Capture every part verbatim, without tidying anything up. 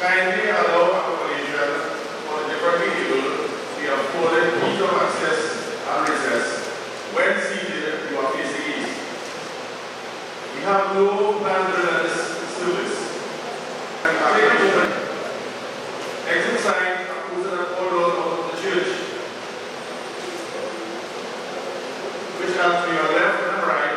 kindly allow accommodation for the differently able to be afforded ease of access and recess. When seated, you are facing east. We have no planned religious service. And take a moment. Exit signs are posted at all doors of the church, which are to your left and right.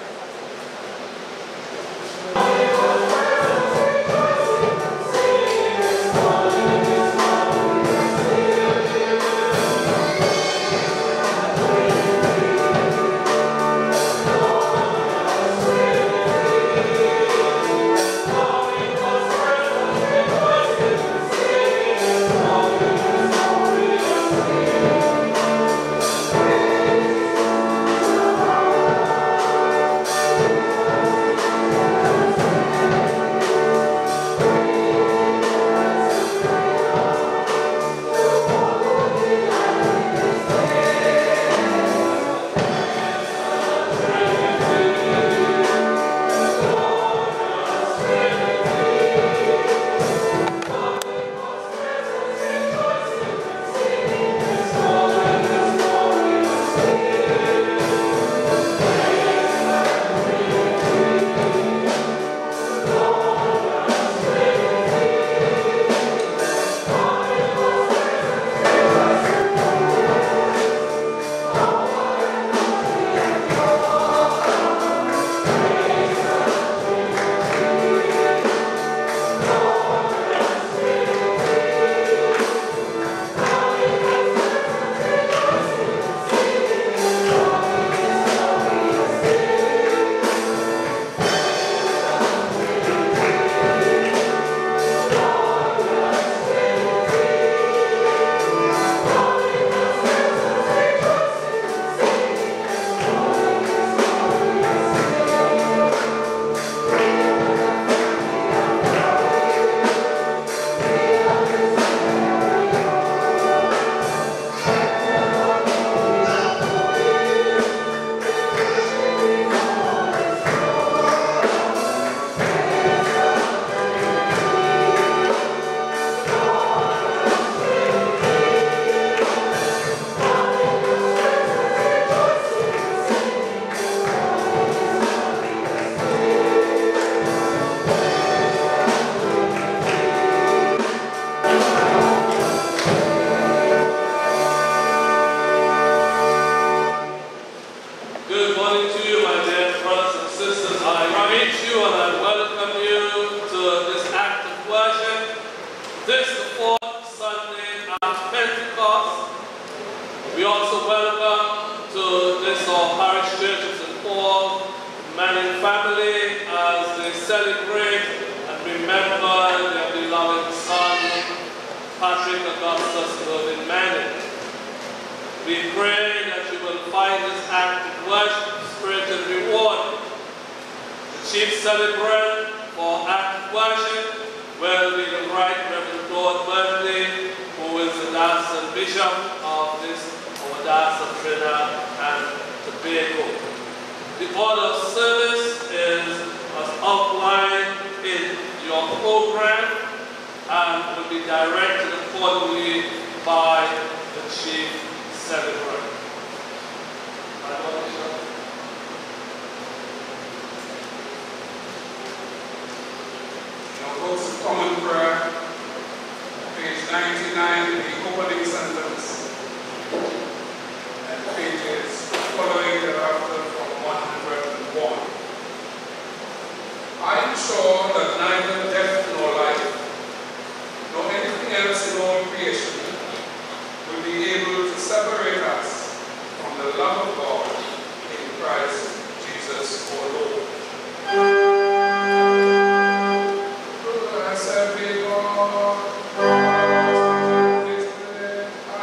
Augustus, Mervyn, Mervyn. We pray that you will find this act of worship, spirit and reward. The chief celebrant for act of worship will be the Right Reverend Lord Mervyn, who is the Diocesan Bishop of this our Diocese of Trinidad and Tobago. The order of service is as outlined in your program and will be directed accordingly by the chief celebrant. Now go to common prayer, page ninety-nine, the opening sentence, and pages following thereafter from one hundred one. I am sure that neither death nor life, nor anything else in all creation, will be able to separate us from the love of God in Christ Jesus our Lord. Blessed be God, yesterday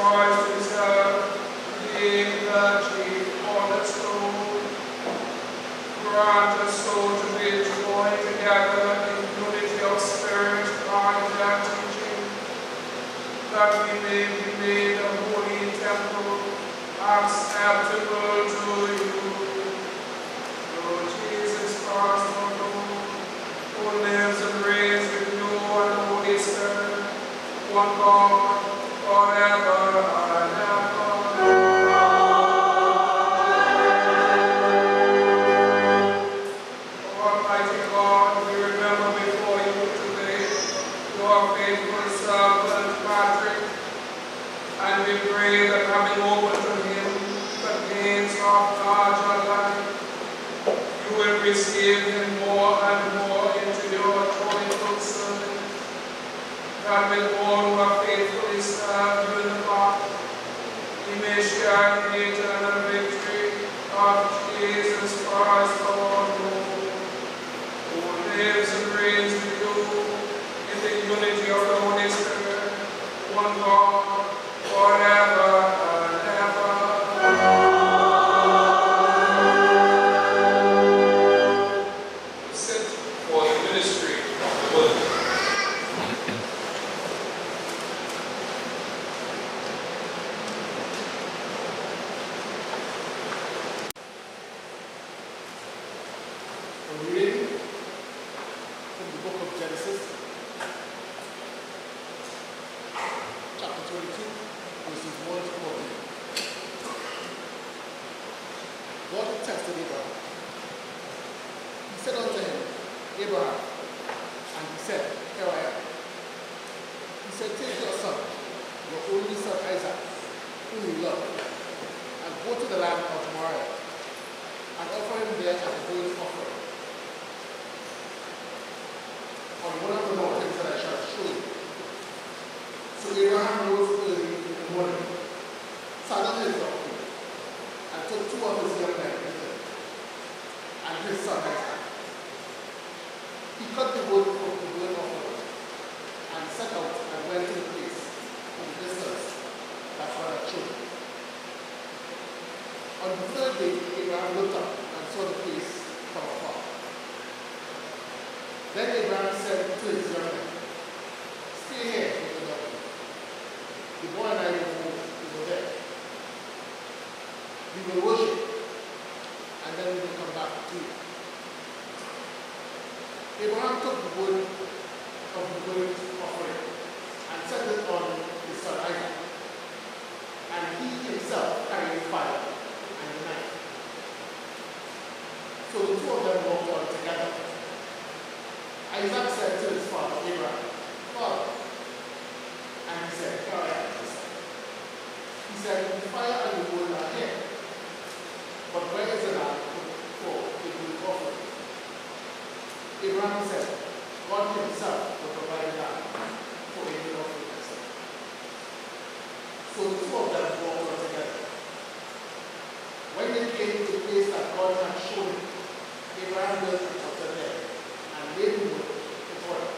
Christ himself, being the chief cornerstone. Grant us so to be joined together in unity of spirit by their teaching, that we may be made a holy temple, acceptable to you. Through Jesus Christ our Lord, who lives and reigns with you and the Holy Spirit, one God, forever and ever. Almighty God, we remember before you today your faithful servant Patrick, and we pray that having opened to him the gates of larger life, you will receive him more and more into your joyful service, that with all who are faithfully served you in the body, he may share in the eternal victory of Jesus Christ our Lord, who lives and reigns with you in the unity of the Holy Spirit, one God, forever and ever. Sit for the ministry of the word. A reading from the book of Genesis, chapter twenty-two, verses one to fourteen. God had tested Abraham. He said unto him, Abraham, and he said, Here I am. He said, Take your son, your only son Isaac, whom you love, and go to the land of Moriah, and offer him there as a burnt offering on one of the mountains that I shall show you. So Abraham rose early in the morning, saddled his donkey, and took two of his young men with him, and his son Isaac. He cut the wood from the burnt offering, and set out and went to the place from the distance that God had shown him. On the third day, Abraham looked up and saw the place from afar. Then Abraham said to his young men, Stay here with the donkey. The boy and I will go over there. We will worship, and then we will come back to you. Abraham took the wood of the burnt offering and set it on his son Isaac, and he himself carried fire and the knife. So the two of them walked on together. Isaac said to his father Abraham, Father, and he said, Here I am. He said, The fire and the wood are here, but where is the lamb for the burnt offering? Abraham said, God himself will provide a lamb for a burnt offering. So the two of them walked on together. When they came to the place that God had shown him, Abraham built an altar there and laid the wood before him.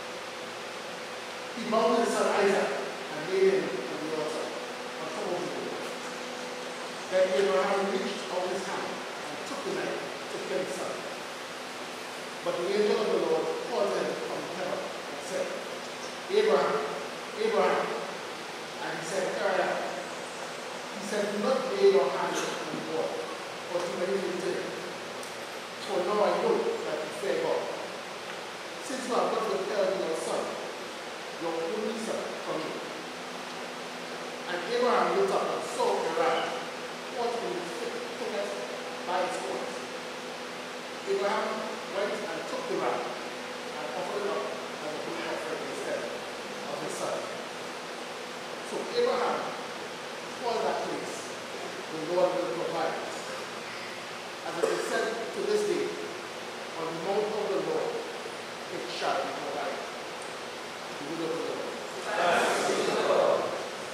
He bound his son Isaac and laid him on the altar on top of the wood. Then Abraham reached out his hand and took the knife to kill his son. But the angel of the Lord called him from heaven and said, Abraham, Abraham. And he said, Here I am. He said, Do not lay your hand on the boy, or do anything to him. For now I know that you fear God. Since you have not withheld your son, your only son, from me. And Abraham looked up and saw a ram caught in the thicket by its horns. Abraham went and took the ram and offered it up as a burnt offering instead of his son. So Abraham called that place, The Lord will provide. As it is said to this day, on the mount of the Lord it shall be provided. The word of the Lord. Thanks be to the Lord.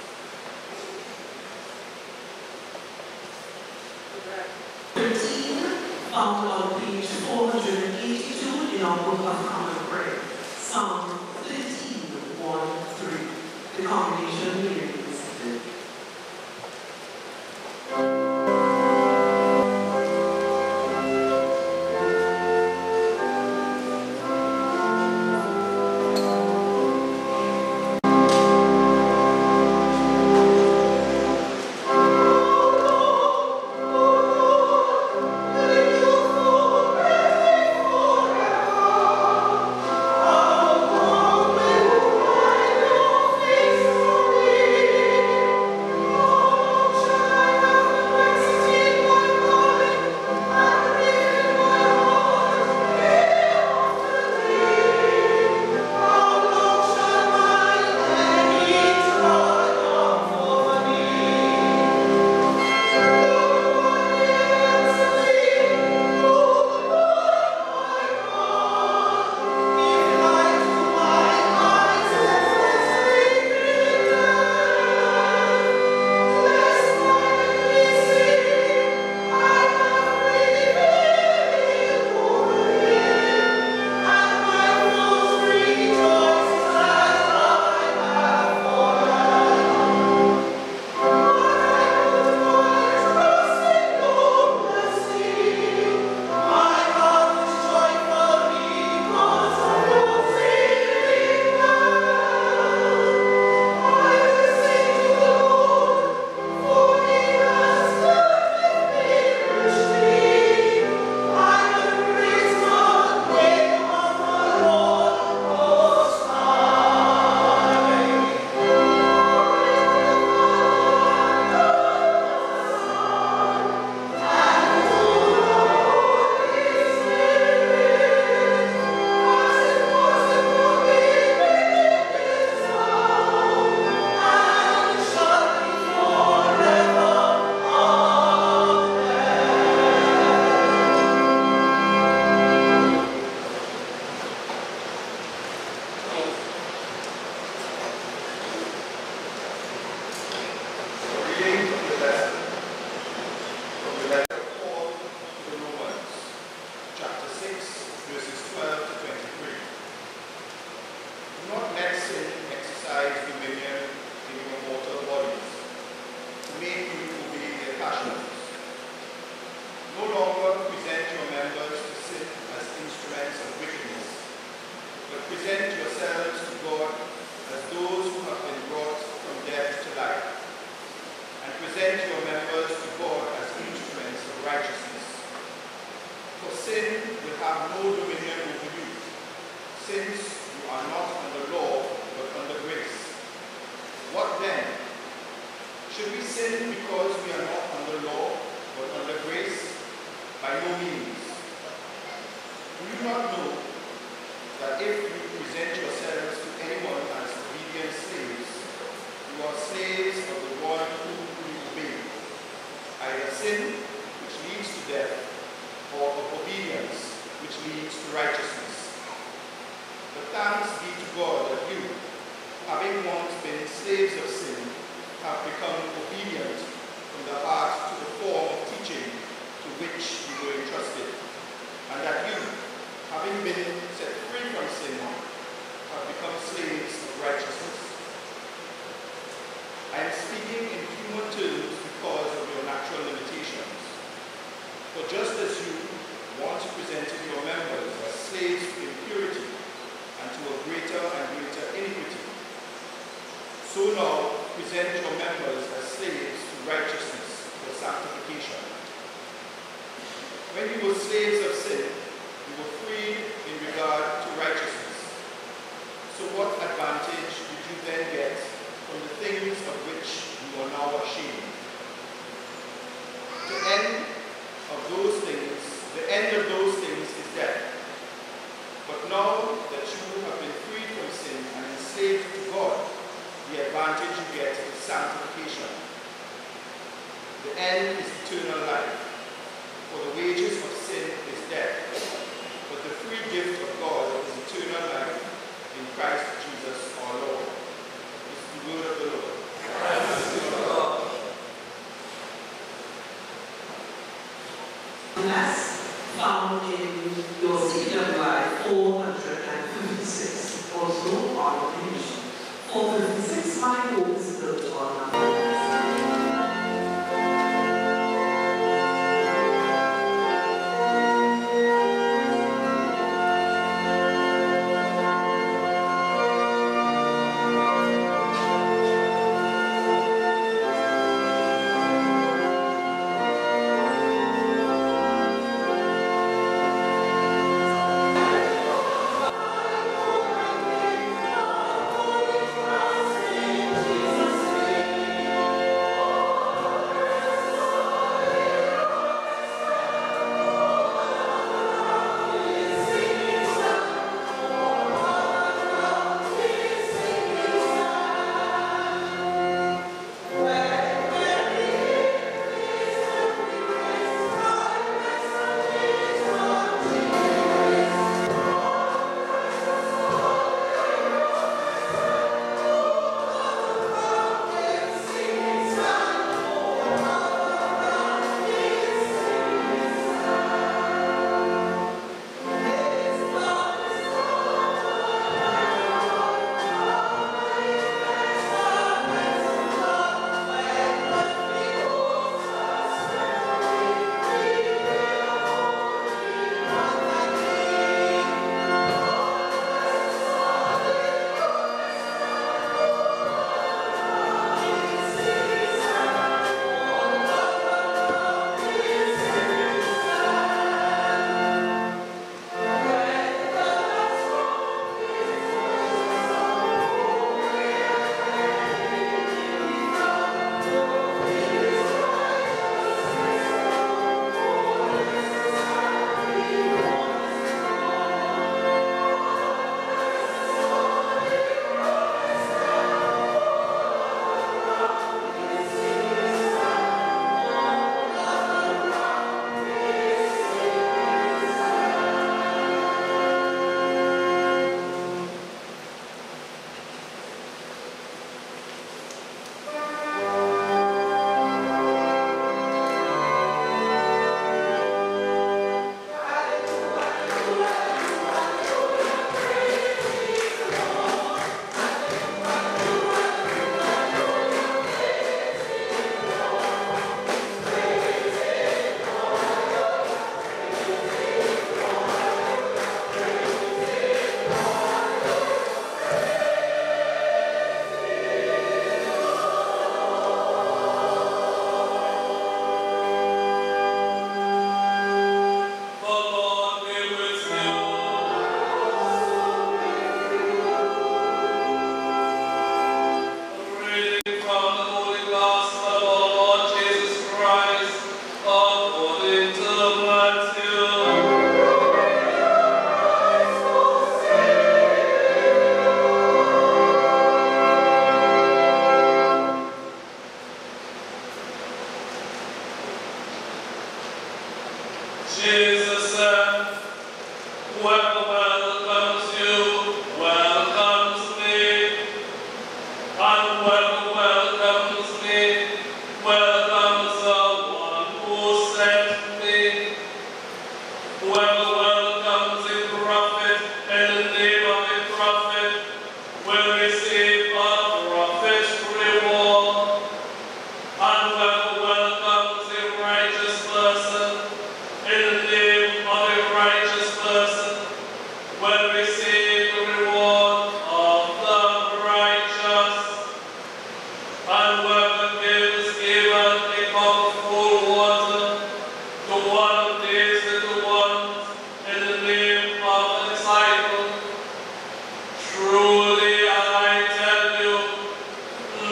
thirteen, found on page four hundred eighty-two in our Book of Common Prayer. Psalm fifteen, one, three. The combination readings. no dominion over you, since you are not under law, but under grace. What then? Should we sin because we are not under law, but under grace? By no means. Do you not know that if you present yourselves to anyone as obedient slaves, you are slaves of the one whom you obey, either sin, which leads to death, or of obedience, which leads to righteousness? But thanks be to God that you, having once been slaves of sin, have become obedient from the heart to the form of teaching to which you were entrusted, and that you, having been set free from sin, have become slaves of righteousness. I am speaking in human terms because of your natural limitations. For just as you once presented your members as slaves to impurity and to a greater and greater iniquity, so now present your members as slaves to righteousness for sanctification. When you were slaves of sin, you were freed in regard to righteousness. So what advantage did you then get from the things of which you are now ashamed? The end of those things, the end of those things is death. But now that you have been freed from sin and enslaved to God, the advantage you get is sanctification. The end is eternal life. For the wages of sin is death, but the free gift of God is eternal life in Christ Jesus our Lord. This is the word of the Lord. Praise be to God. That's found in your C W I four fifty-six, also on page four fifty-six. My hope is built on numbers.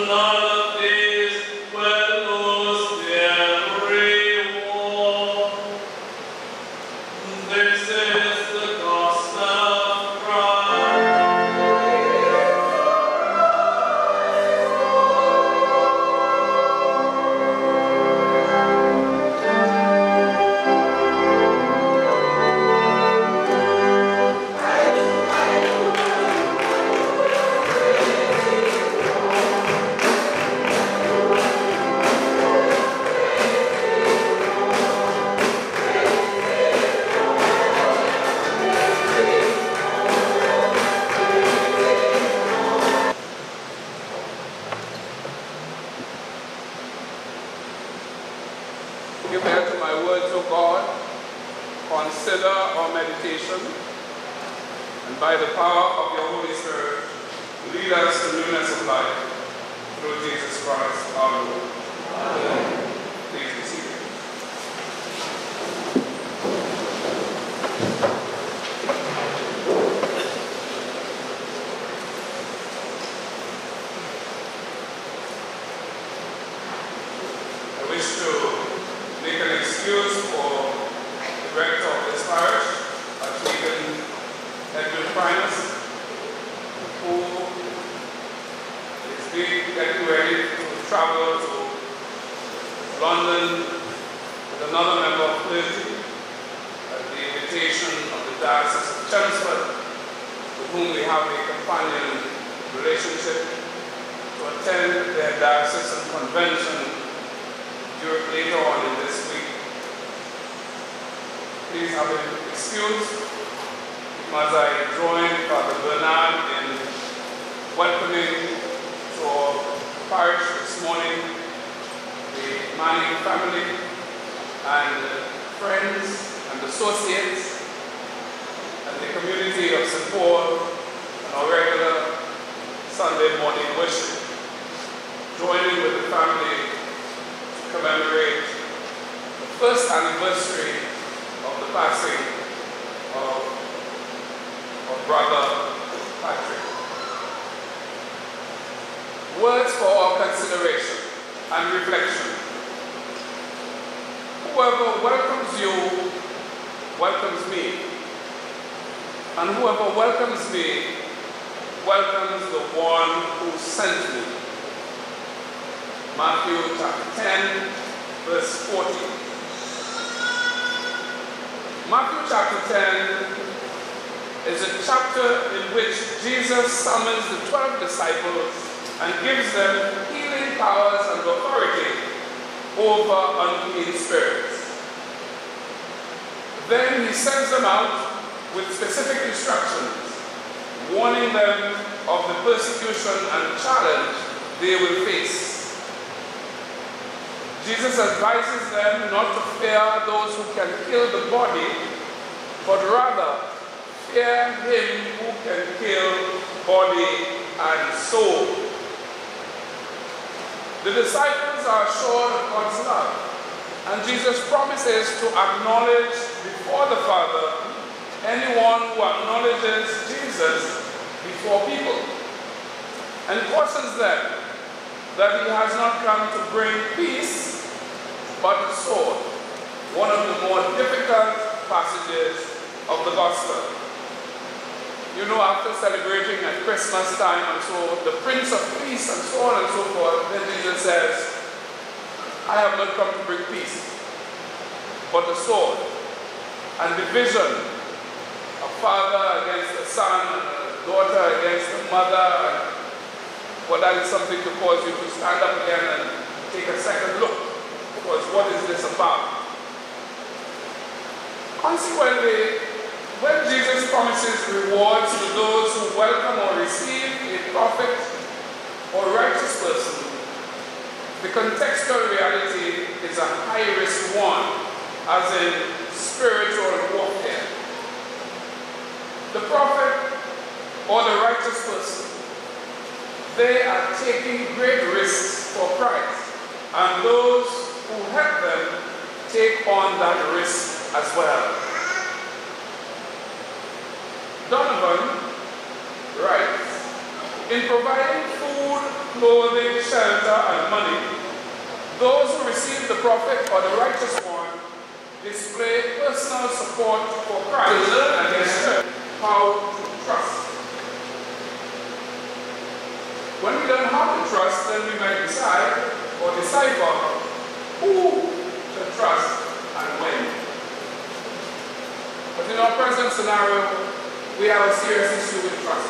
none of these will lose their reward. This is the gospel of Christ. Give ear to my words, O God. Consider our meditation, and by the power of your Holy Spirit, lead us to newness of life through Jesus Christ our Lord. Amen. Please be seated. I wish to make an excuse for the rector of this parish, Archdeacon Edwin Primus, who is being getting ready to travel to London with another member of clergy at the invitation of the Diocese of Chelmsford, with whom we have a companion relationship, to attend their diocesan convention later on in this week. Please have an excuse as I join Father Bernard in welcoming to our parish this morning the Manning family and friends and associates and the community of Saint Paul and our regular Sunday morning worship, joining with the family commemorate the first anniversary of the passing of, of Brother Patrick. Words for our consideration and reflection. Whoever welcomes you welcomes me, and whoever welcomes me welcomes the one who sent me. Matthew chapter ten, verse forty. Matthew chapter ten is a chapter in which Jesus summons the twelve disciples and gives them healing powers and authority over unclean spirits. Then he sends them out with specific instructions, warning them of the persecution and challenge they will face. Jesus advises them not to fear those who can kill the body, but rather fear him who can kill body and soul. The disciples are assured of God's love, and Jesus promises to acknowledge before the Father anyone who acknowledges Jesus before people, and cautions them that he has not come to bring peace but a sword, one of the more difficult passages of the gospel. You know, after celebrating at Christmas time and so, the Prince of Peace and so on and so forth, then Jesus says, I have not come to bring peace, but a sword, and division, a father against a son, and a daughter against a mother, and well, that is something to cause you to stand up again and take a second look. Because what is this about? Consequently, when Jesus promises rewards to those who welcome or receive a prophet or righteous person, the contextual reality is a high-risk one, as in spiritual warfare. The prophet or the righteous person, they are taking great risks for Christ, and those who help them take on that risk as well. Donovan writes, in providing food, clothing, shelter, treasure and money, those who receive the prophet or the righteous one display personal support for Christ to learn and learn how to trust. When we learn how to trust, then we might decide or decipher who to trust and when. But in our present scenario, we have a serious issue with trust.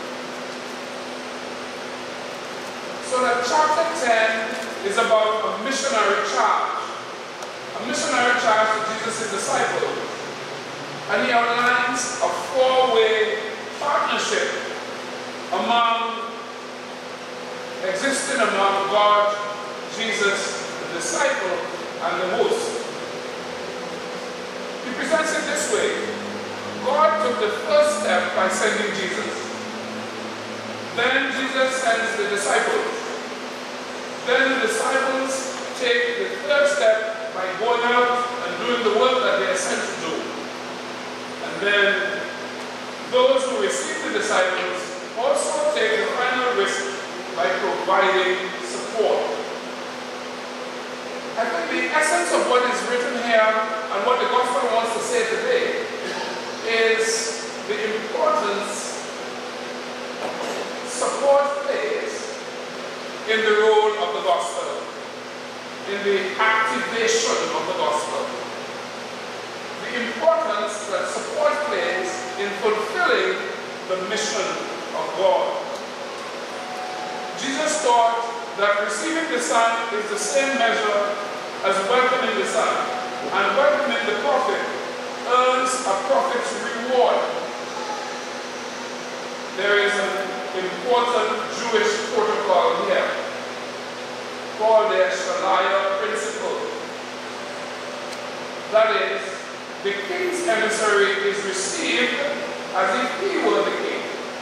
So that chapter ten is about a missionary charge. A missionary charge to Jesus' disciples. And he outlines a four-way partnership among, existing among God, Jesus, the disciple, and the host. He presents it this way. God took the first step by sending Jesus. Then Jesus sends the disciples. Then the disciples take the third step by going out and doing the work that they are sent to do. And then those who receive the disciples also take the final risk by providing support. I think the essence of what is written here and what the gospel wants to say today is the importance support plays in the role of the gospel, in the activation of the gospel. The importance that support plays in fulfilling the mission of God. Jesus taught that receiving the Son is the same measure as welcoming the Son, and welcoming the prophet earns a prophet's reward. There is an important Jewish protocol here called the Shalaya principle. That is, the king's emissary is received as if he were the king.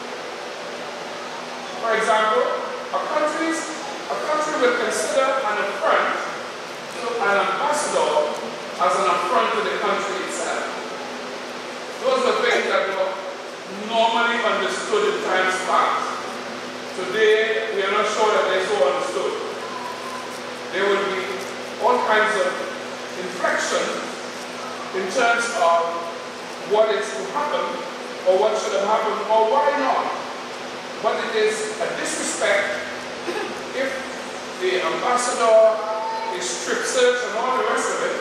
For example, a, country's, a country will consider an affront to an ambassador as an affront to the country itself. Those are things that were normally understood in times past. Today, we are not sure that they're so understood. There will be all kinds of inflections in terms of what is to happen, or what should have happened, or why not. But it is a disrespect if the ambassador is strip searched and all the rest of it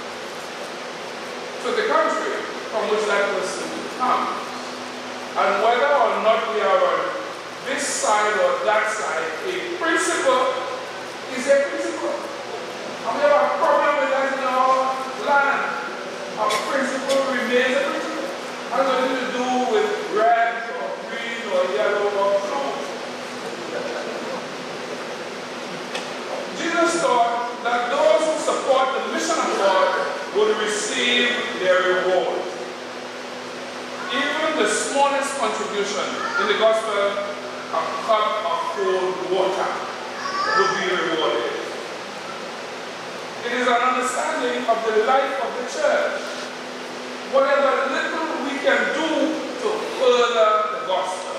to the country from which that person comes. And whether or not we are on this side or that side, a principle is a principle. And we have a problem with that in our land. Our principle remains a principle. It has nothing to do with red or green or yellow or blue. Jesus taught that those who support the mission of God would receive their reward. Even the smallest contribution in the gospel, a cup of cold water, would be rewarded. It is an understanding of the life of the church. Whatever little we can do to further the gospel.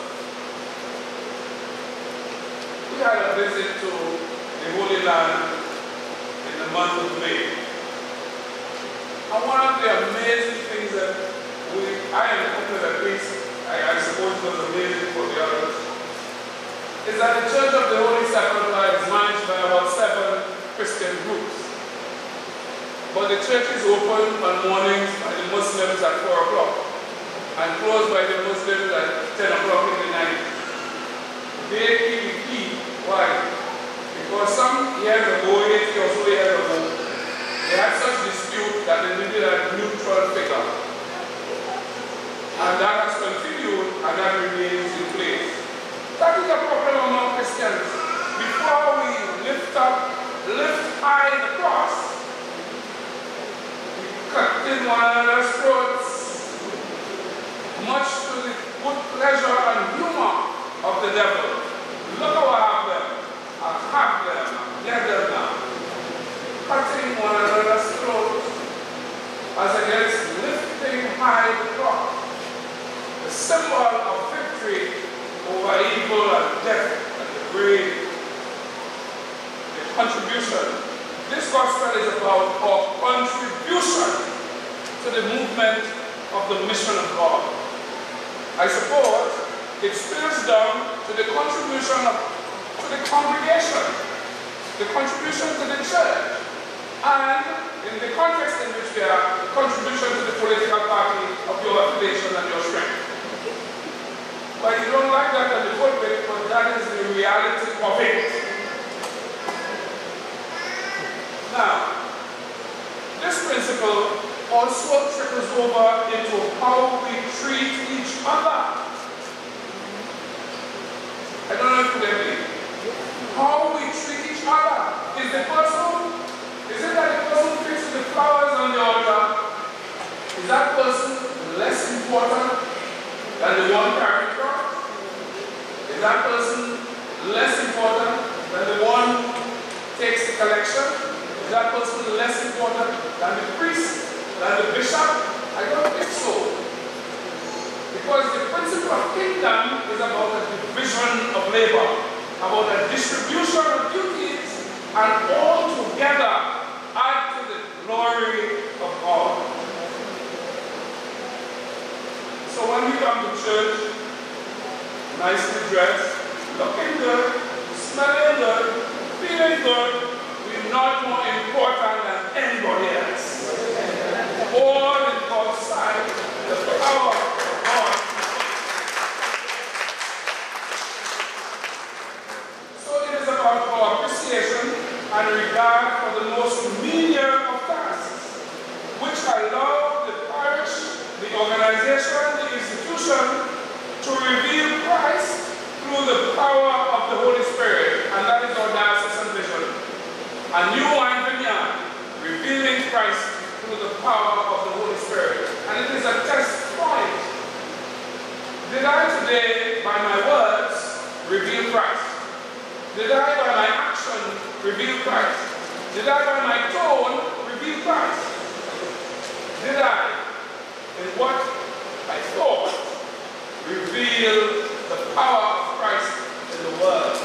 We had a visit to the Holy Land in the month of May. And one of the amazing things that we, I am hoping at least, I, I suppose it was amazing for the others, is that the Church of the Holy Sepulchre is managed by about seven Christian groups. But the church is open on mornings by the Muslims at four o'clock and closed by the Muslims at ten o'clock in the night. They keep the key. Why? Because some years ago, eighty or so years ago, they had such dispute that they needed a neutral figure. And that has continued and that remains in place. That is a problem among Christians. Before we lift up, lift high the cross, cut in one another's throats, much to the good pleasure and humor of the devil. Look how I have them. I have them. Get them now. Cutting one another's throats as against lifting high the cross, the symbol of victory over evil and death and the grave. contribution. This gospel is about our contribution to the movement of the mission of God. I suppose it spills down to the contribution of, to the congregation, the contribution to the church, and in the context in which we are, the contribution to the political party of your affiliation and your strength. But you don't like that on the pulpit, but that is the reality of it. Now, this principle also trickles over into how we treat each other. I don't know if you get me. How we treat each other. Is the person, is it that the person who fixes the flowers on the altar, is that person less important than the one carrying the cross? Is that person less important than the one who takes the collection? Is that person less important than the priest, than the bishop? I don't think so. Because the principle of kingdom is about a division of labor, about a distribution of duties, and all together add to the glory of God. So when we come to church, nicely dressed, looking good, smelling good, feeling good, we're not more important than anybody else. All in God's sight, the power of God. So it is about our appreciation and regard for the most menial of tasks, which allow the parish, the organization, the institution to reveal Christ through the power of the Holy Spirit. And that is our diocesan vision. A new wine vineyard, revealing Christ through the power of the Holy Spirit. And it is a test point. Did I today, by my words, reveal Christ? Did I, by my action, reveal Christ? Did I, by my tone, reveal Christ? Did I, in what I thought, reveal the power of Christ in the world?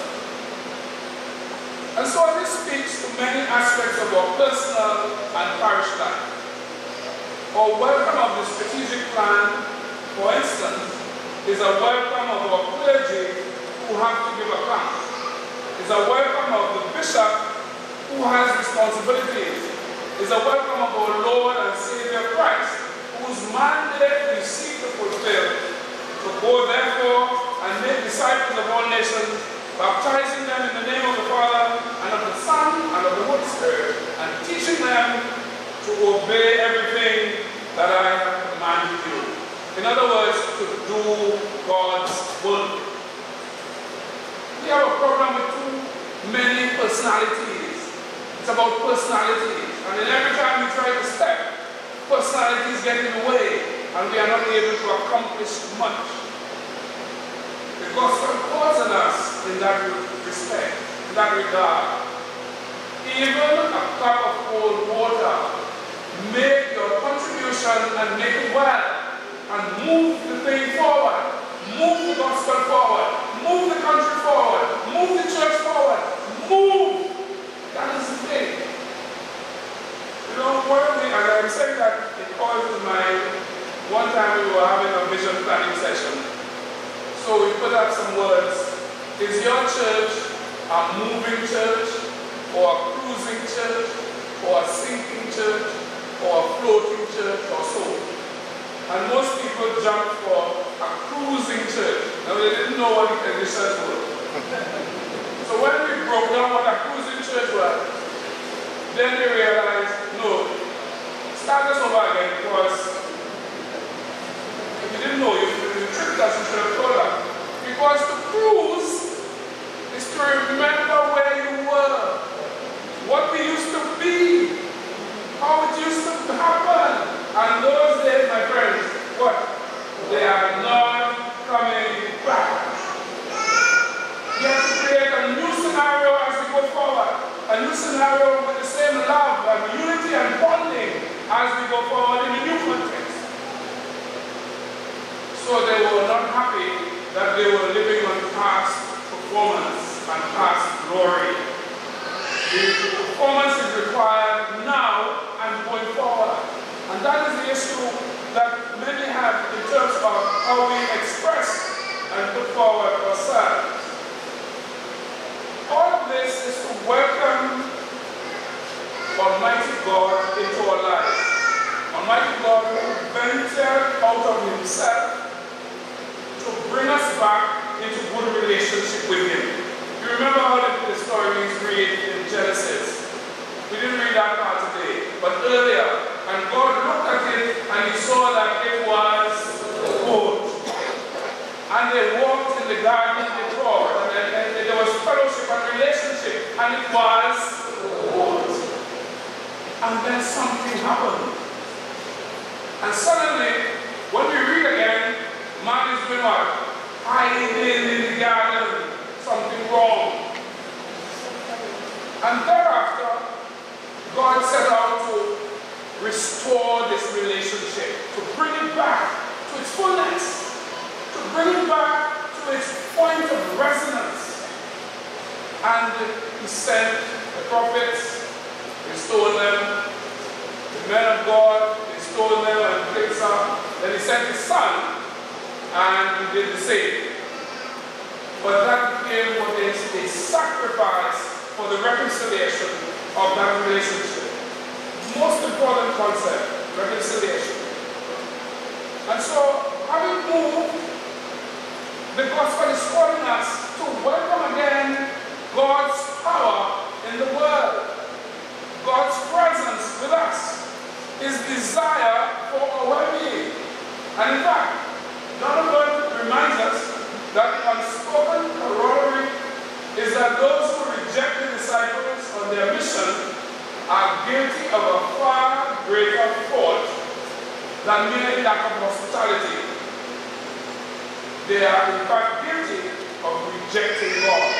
And so this speaks to many aspects of our personal and parish life. Our welcome of the strategic plan, for instance, is a welcome of our clergy who have to give account. It's a welcome of the bishop who has responsibilities. It's a welcome of our Lord and Savior Christ, whose mandate we seek to fulfill, to go therefore and make disciples of all nations, baptizing them in the name of the Father, and of the Son, and of the Holy Spirit, and teaching them to obey everything that I have commanded you. In other words, to do God's will. We have a problem with too many personalities. It's about personalities. And then every time we try to step, personalities get in the way, and we are not able to accomplish much. The gospel calls on us in that respect, in that regard. Even a cup of cold water, make your contribution and make it well, and move the thing forward, move the gospel forward, move the country forward, move the church forward, move. That is the thing. You know, one of the, as I'm saying that, it calls to mind, one time we were having a vision planning session. So we put up some words. Is your church a moving church, or a cruising church, or a sinking church, or a floating church, or so? And most people jumped for a cruising church. Now they didn't know what the conditions were. So when we broke down what a cruising church was, then they realized, no, start this over again, because if you didn't know, you, you tricked us, you should have told us. Because to cruise is to remember where you were, what we used to be, how it used to happen. And those days, my friends, what? They are not coming back. We have to create a new scenario as we go forward. A new scenario with the same love and unity and bonding as we go forward in a new context. So they were not happy that they were living on past performance and past glory. We Almighty God into our lives. Almighty God who ventured out of himself to bring us back into good relationship with him. You remember how the story is read in Genesis? We didn't read that part today, but earlier, and God looked at it and he saw that it was good. And they walked in the garden before, and, and, and there was fellowship and relationship, and it was good. And then something happened. And suddenly, when we read again, man is doing what? Hiding in the garden. Something wrong. And thereafter, God set out to restore this relationship, to bring it back to its fullness, to bring it back to its point of resonance. And he sent the prophets, restored them, the men of God, restored them and picked up. Then he sent his son, and he did the same. But that became what is a sacrifice for the reconciliation of that relationship. Most important concept, reconciliation. And so, having moved, the gospel is calling us to welcome again God's power in the world, God's presence with us, his desire for our well-being. And in fact, Jonathan reminds us that the unspoken corollary is that those who reject the disciples on their mission are guilty of a far greater fault than mere lack of hospitality. They are in fact guilty of rejecting God.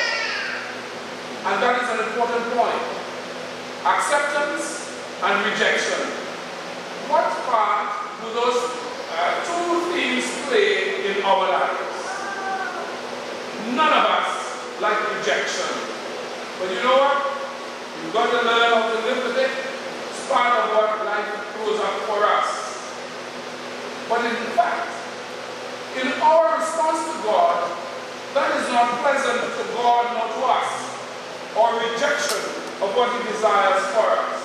And that is an important point. Acceptance and rejection. What part do those uh, two things play in our lives? None of us like rejection. But you know what? You've got to learn how to live with it. It's part of what life throws up for us. But in fact, in our response to God, that is not pleasant to God nor to us, or rejection of what he desires for us.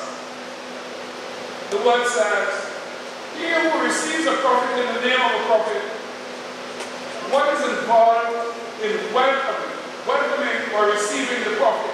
The word says, he who receives a prophet in the name of a prophet, what is involved in welcoming, welcoming or receiving the prophet?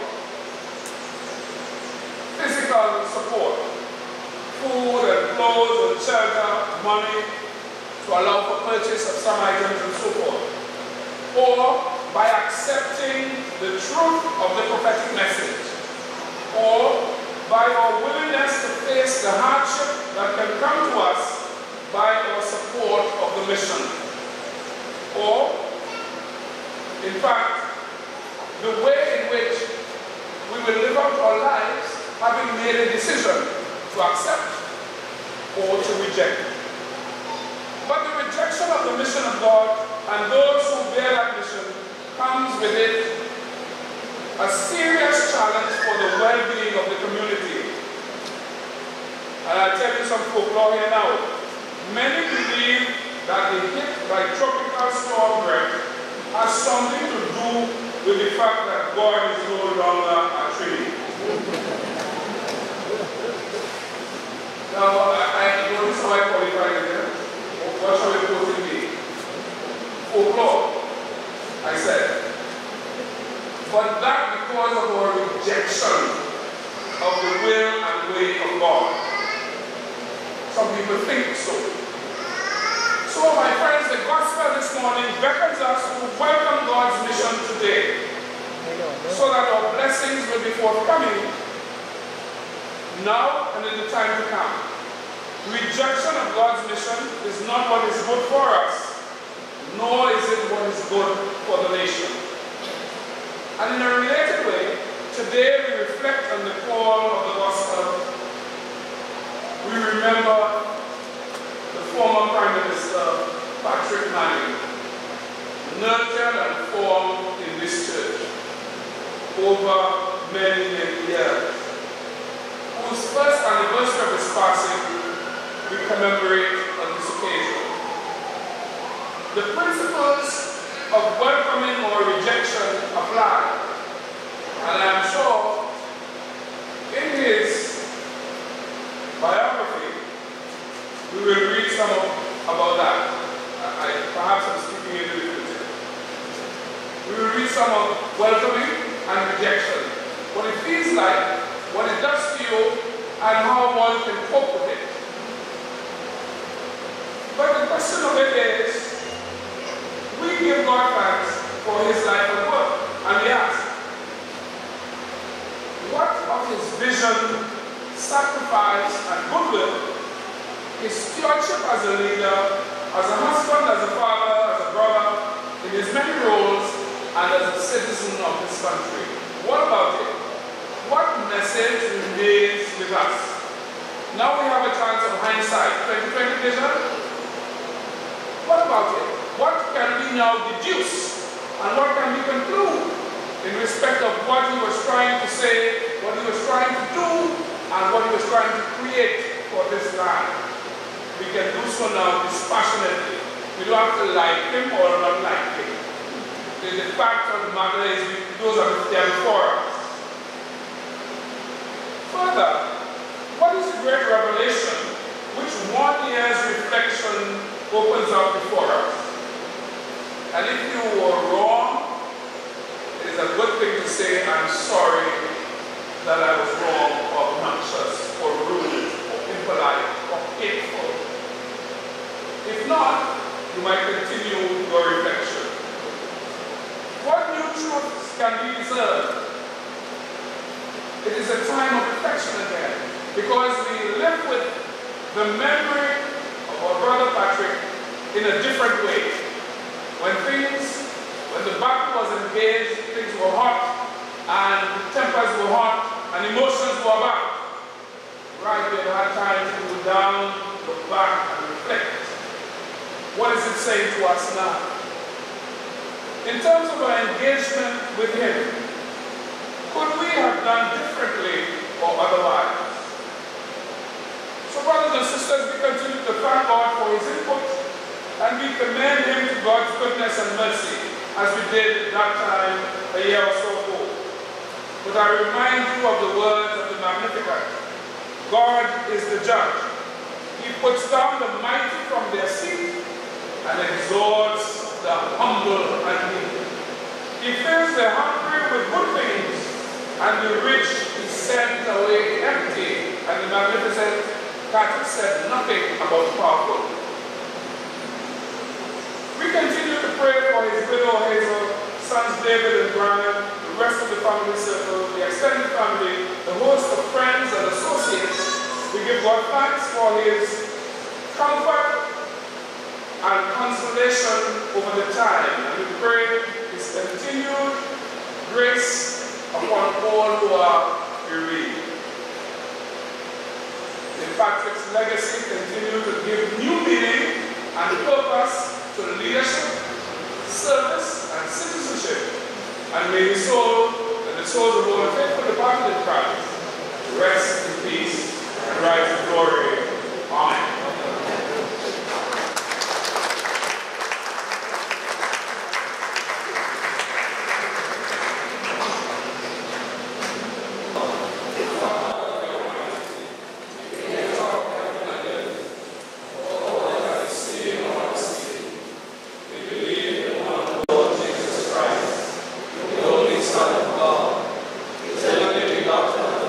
Physical support, food and clothes and shelter, money, to allow for purchase of some items and so forth. Or by accepting the truth of the prophetic message. Or by our willingness to face the hardship that can come to us by our support of the mission. Or, in fact, the way in which we will live out our lives having made a decision to accept or to reject. But the rejection of the mission of God and those who bear that mission comes with it a serious challenge for the well-being of the community. And I'll tell you some folklore here now. Many believe that the hit by tropical storm breath has something to do with the fact that God is no longer a tree. Now, I, I notice how I qualify it. What shall we put in me? Folklore, I said. But that because of our rejection of the will and way of God. Some people think so. So, my friends, the gospel this morning beckons us to welcome God's mission today, so that our blessings will be forthcoming now and in the time to come. Rejection of God's mission is not what is good for us, nor is it what is good for the nation. And in a related way, today we reflect on the call of the gospel. We remember the former Prime Minister, Patrick Manning, nurtured and formed in this church over many, many years, whose first anniversary of his passing we commemorate on this occasion. The principles of welcoming or rejection apply. And I'm sure in his some of welcoming and rejection. What it feels like, what it does to you, and how one can cope with it. But the question of it is, we give God thanks for his life and work, and we ask, what of his vision, sacrifice, and goodwill, his stewardship as a leader, as a husband, as a father, as a brother, in his many roles, and as a citizen of this country? What about it? What message remains with us? Now we have a chance of hindsight, twenty twenty vision. What about it? What can we now deduce? And what can we conclude in respect of what he was trying to say, what he was trying to do, and what he was trying to create for this land? We can do so now dispassionately. We don't have to like him or not like him. The, the fact of the matter is, those are there before us. Further, what is the great revelation which one year's reflection opens up before us? And if you were wrong, it is a good thing to say, I'm sorry that I was wrong, or obnoxious, or rude, or impolite, or hateful. If not, you might continue your reflection. What new truths can be discerned? It is a time of reflection again, because we live with the memory of our brother Patrick in a different way. When things, when the battle was engaged, things were hot, and tempers were hot, and emotions were about. Right, we have had time to go down, look back, and reflect. What is it saying to us now? In terms of our engagement with him, could we have done differently or otherwise? So brothers and sisters, we continue to thank God for his input, and we commend him to God's goodness and mercy, as we did that time a year or so ago. But I remind you of the words of the Magnificat. God is the judge. He puts down the mighty from their seat and exalts the humble and needy. He fills the hungry with good things, and the rich he sent away empty. And the magnificent Patrick said nothing about powerful. We continue to pray for his widow Hazel, sons David and Brian, the rest of the family circle, the extended family, the host of friends and associates. We give God thanks for his comfort and consolation over the time, and we pray his continued grace upon all who are bereaved. In Patrick's legacy, continue to give new meaning and purpose to leadership, service, and citizenship. And may his soul and the souls of all faithful departed in Christ rest in peace and rise in glory. Amen. Son of God, the living God.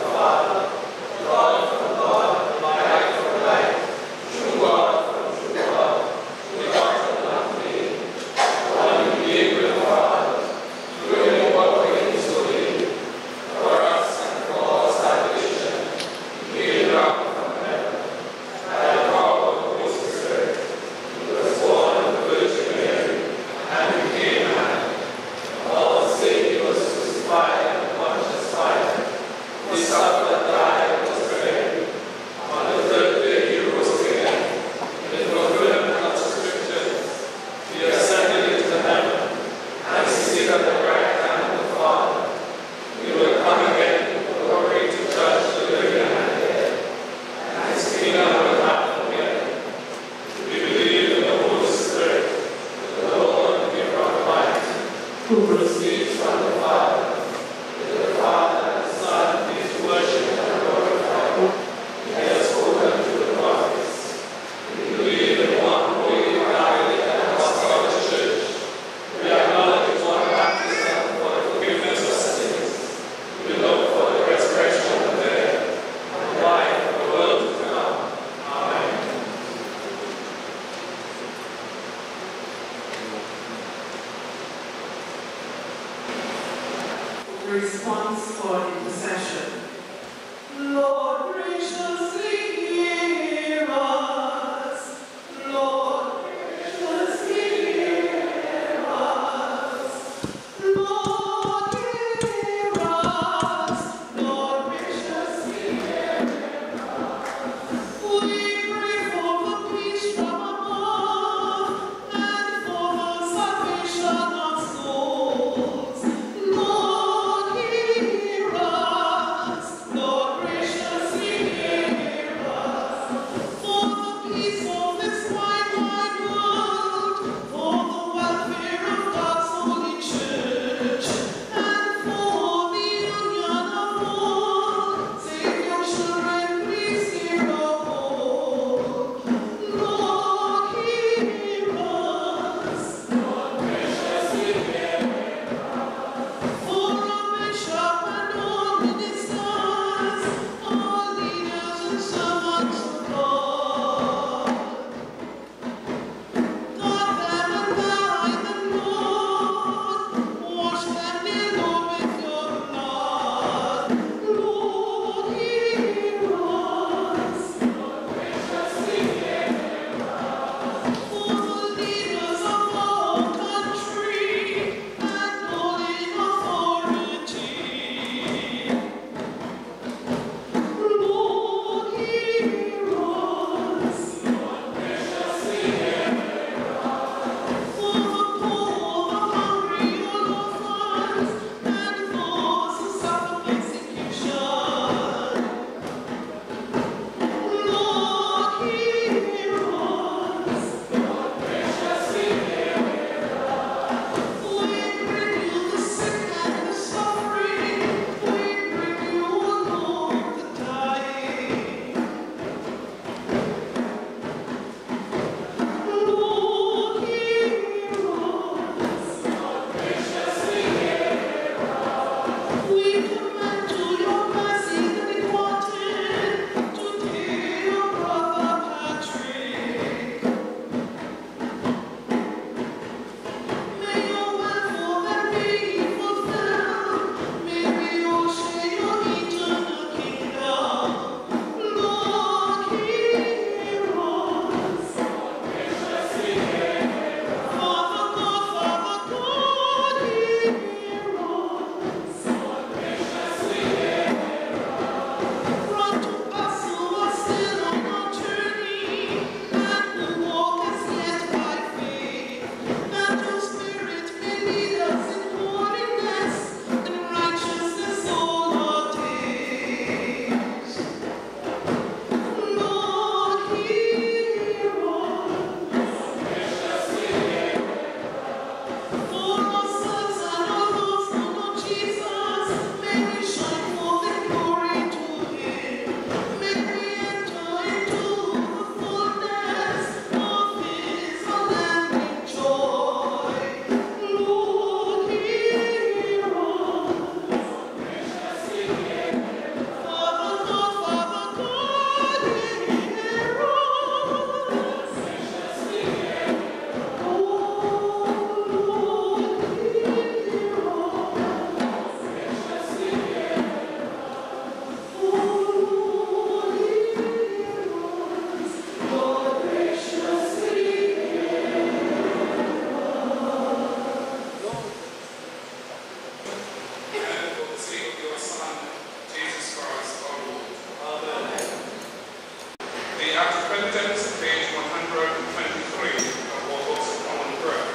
the Act of Penitence, page one hundred twenty-three of our Books of Common Prayer.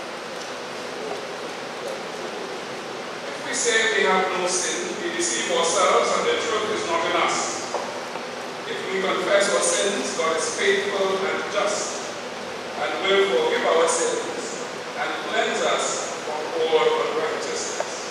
If we say we have no sin, we deceive ourselves and the truth is not in us. If we confess our sins, God is faithful and just and will forgive our sins and cleanse us from all unrighteousness.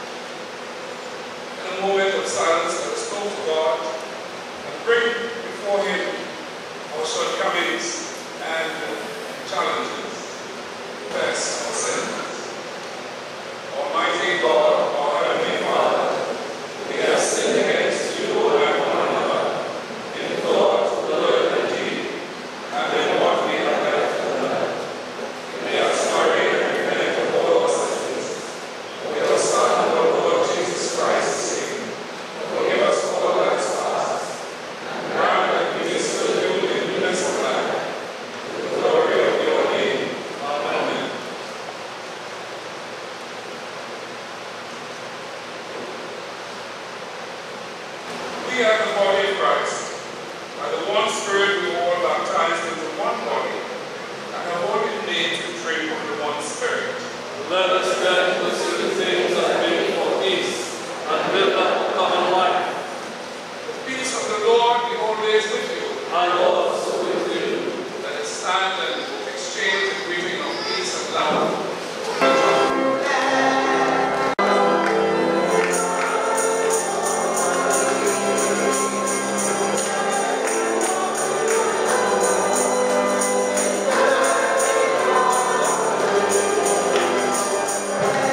In a moment of silence, let us go to God and bring before Him our shortcomings and challenges. Confess our sins. Almighty God, our Heavenly Father, we have sinned against you and one another in thought, word, and deed, and in what we have left undone. We are sorry and repent of all our sins. For your Son, our Lord Jesus Christ's sake, forgive us all that is past, and grant that we may serve you in newness of life, to the glory of your name. Amen. We are the body of Christ. By the one Spirit we were all baptized into one body, and have all been made to drink of the one Spirit. Let us then pursue the things that make for peace and build up a common life. The peace of the Lord be always with you. And also with you. Let us stand and exchange the greeting of peace and love. Thank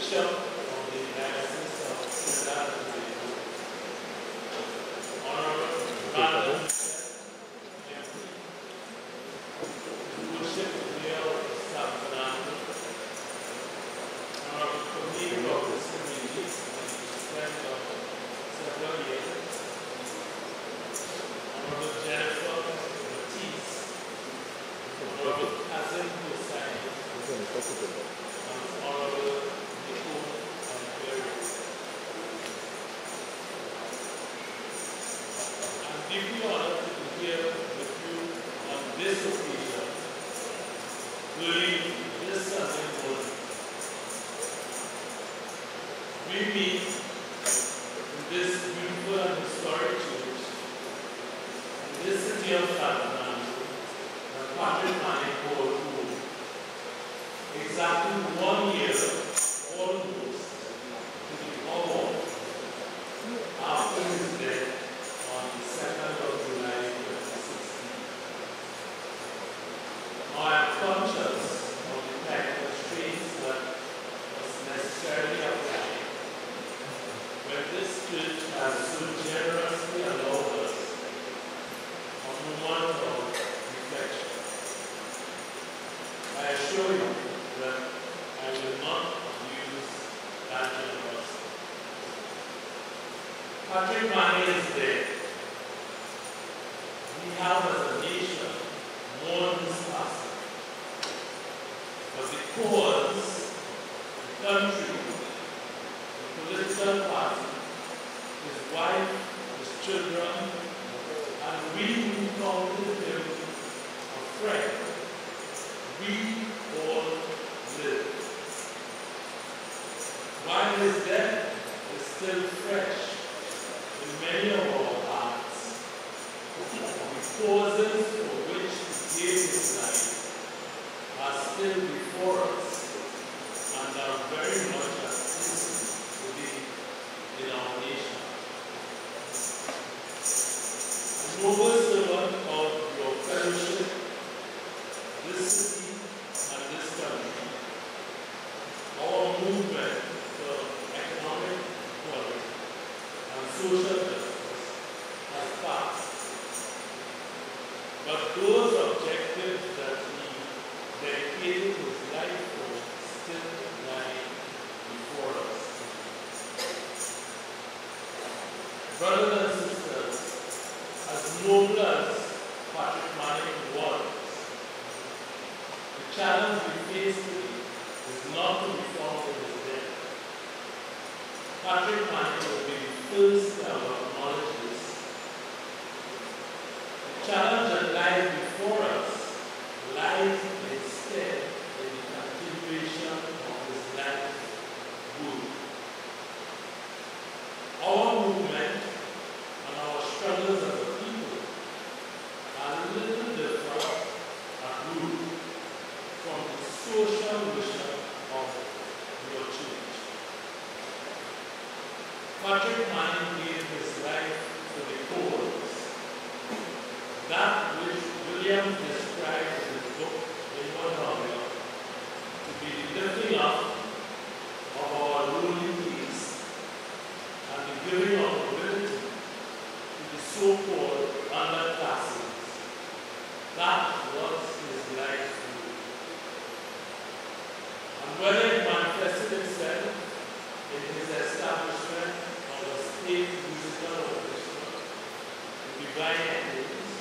Bishop of the Diocese of Trinidad and Tobago, Honorable Brandon Bishop Mayor of San Fernando, Honorable Committee of this community, and of several years, Honorable Jennifer Matisse, Honorable Cousin Hussein, and Honorable Nicole and Barry. I'm deeply honored to be here with you on this occasion, during this Sunday morning. We meet in this beautiful and historic church, in this city of San Fernando, the Patrick Manning Hall Home, exactly one year almost to the hour after his death on the second of July twenty sixteen. Now I am conscious of the type of constraints that was necessarily applied when this church has so generously allowed us a moment of reflection. I assure you that I will not use that generosity. Patrick Manning is dead. We have as a nation mourned his passing. But the cause, the country, the political party, his wife, his children, and we who counted him a friend, we all live. While his death is still fresh in many of our hearts, the causes for which he gave his life are still before us and are very much at stake today in our nation. A noble servant of your fellowship, this city and this country, our movement for economic equality and social justice has passed. But those objectives that he dedicated his life for still lie before us. Brothers and sisters, as noble as Patrick Manning was, the challenge we face today is not to be found in his death. Patrick Manning will be the first to acknowledge this. The challenge that lies before us lies instead in the continuation of his life good. Our movement and our struggles as a people are a little different at root from the social vision of your church. Patrick Manning gave his life to the cause, that which William described in his book, in one November, to be the lifting up of our lowly knees and the giving of ability to the so-called underclasses. That was his life. And whether it manifested itself in his establishment of a state musical orchestra, the Divine Echoes,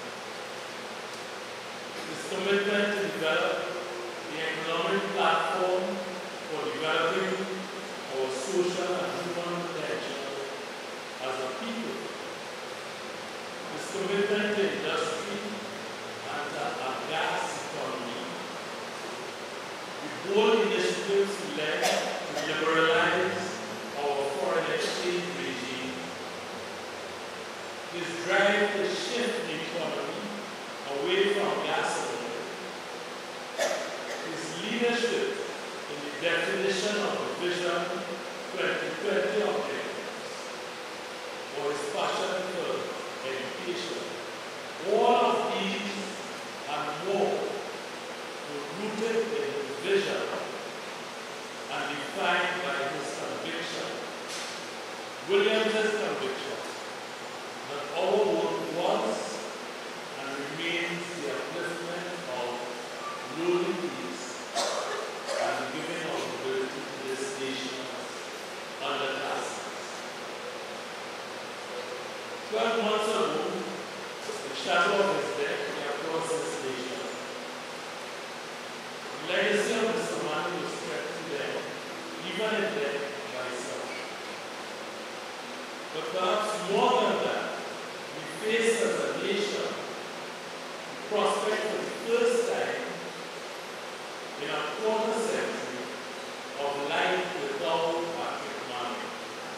his commitment to develop the economic platform for developing our social and human potential as a people, his commitment to industry and to a gas economy, the bold initiatives we led to liberalize our foreign exchange regime, his drive to shift the economy away from gas oil, his leadership in the definition of the Vision twenty twenty objectives, or his passion for education. All of these and more were rooted in his vision and defined by Twelve months ago, the shadow of his death lay across this nation. The legacy of Mister Manning was kept to them, even in death by some. But perhaps more than that, we face as a nation the prospect for the first time in a quarter century of life without Patrick Manning.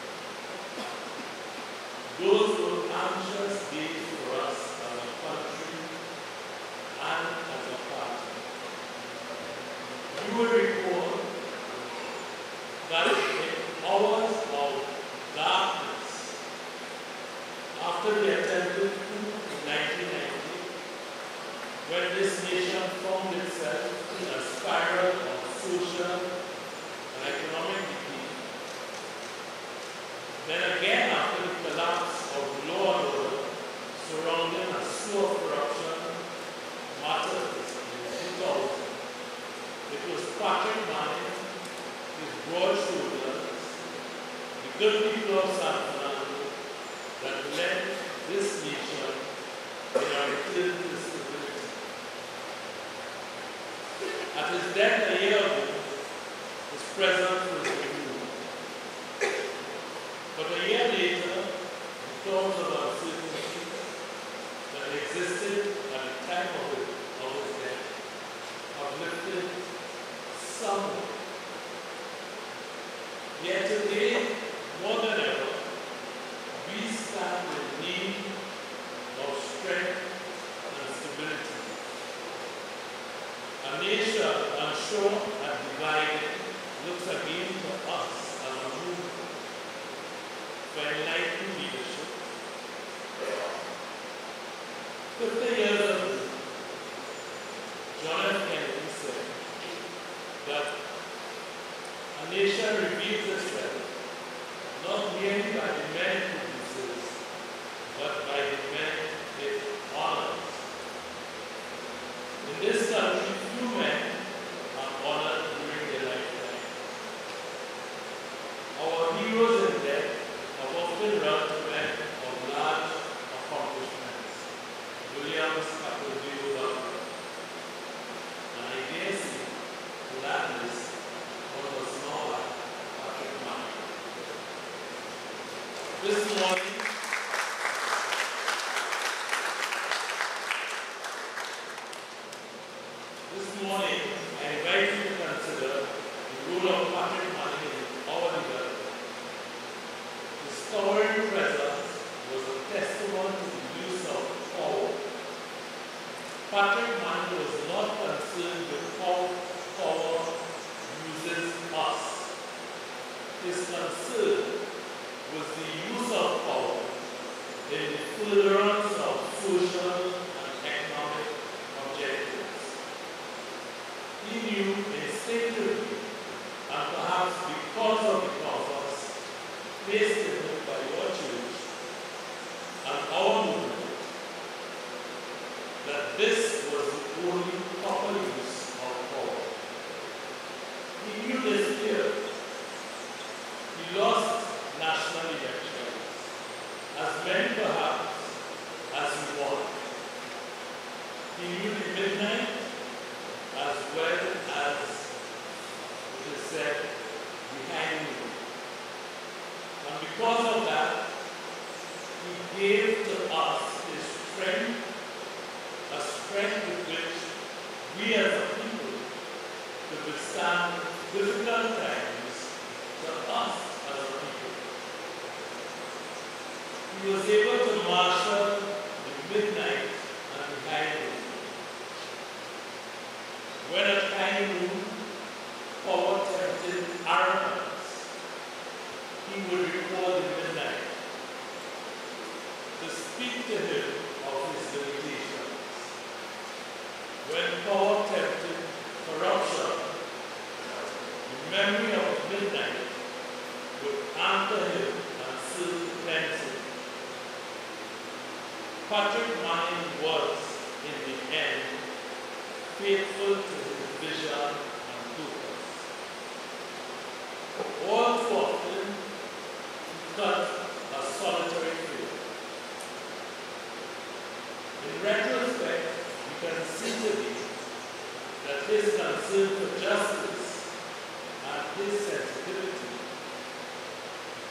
Those were anxious days for us as a country and as a party. You will recall that in hours of darkness, after the attempted coup in nineteen ninety, when this nation found itself in a spiral of social and economic decay, then again after the collapse of law and order surrounding a slew of corruption matters in two thousand, it was Patrick Manning, his broad shoulders, the good people of San Fernando that led this nation in our return to stability. At his death a year ago, his presence was renewed. But a year later, the clouds of uncertainty that existed at the time of, it, of his death have lifted somewhat. Yet today, more than ever, we stand in need of strength and stability. A nation unsure and divided looks again to us as a movement for enlightened leadership. Fifty years ago, John F. Kennedy said that a nation reveals itself not merely by the men it produces, but by the men it honors. In this country, few men are honored during their lifetime. Our heroes in death have often run to men of large accomplishments. Williams, Capaldi, and I dare say, to that list, one was not like Patrick Manning. This morning, this morning, I invite you to consider the role of Patrick Manning in our development. His towering presence was a testament to the use of power. Patrick Manning was not concerned with how power uses us. His concern was the use of power in the furtherance of social and economic objectives. He knew instinctively, and perhaps because of the causes placed in him by your church and our movement, that this was the only proper use of power. He knew this fear. He lost national elections, as many perhaps as he won. He knew the midnight as well as it is said behind me. And because of that, he gave to us his strength, a strength with which we as a people could withstand difficult times to us as a people. He was able to marshal the midnight and the high noon. When at high noon, power tempted arrogance, he would recall the midnight to speak to him of his limitations. When power tempted corruption, the memory of midnight would anchor him and serve to cleanse him. Patrick Manning was, in the end, faithful to his vision and purpose. All too often, he cut a solitary trail.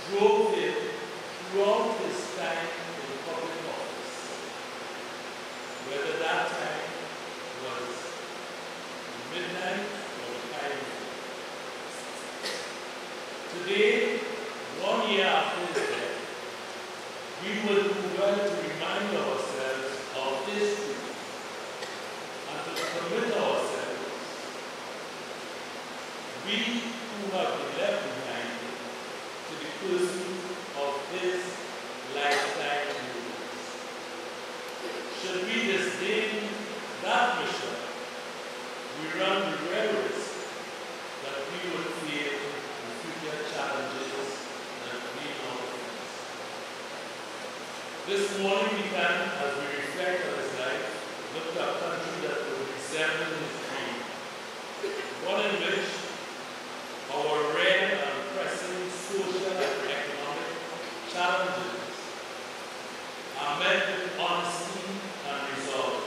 drove him throughout his time in public office, whether that time was midnight or time. Today, one year after his death, we will do well to remind ourselves of this truth and to commit ourselves, we who have been left behind, to the pursuit of his lifetime duties. Should we disdain that mission, we run the real risk that we will fail in future challenges that we now face. This morning we can, as we reflect on his life, look to a country that will resemble his dream, one in which our real and pressing social and economic challenges are met with honesty and resolve.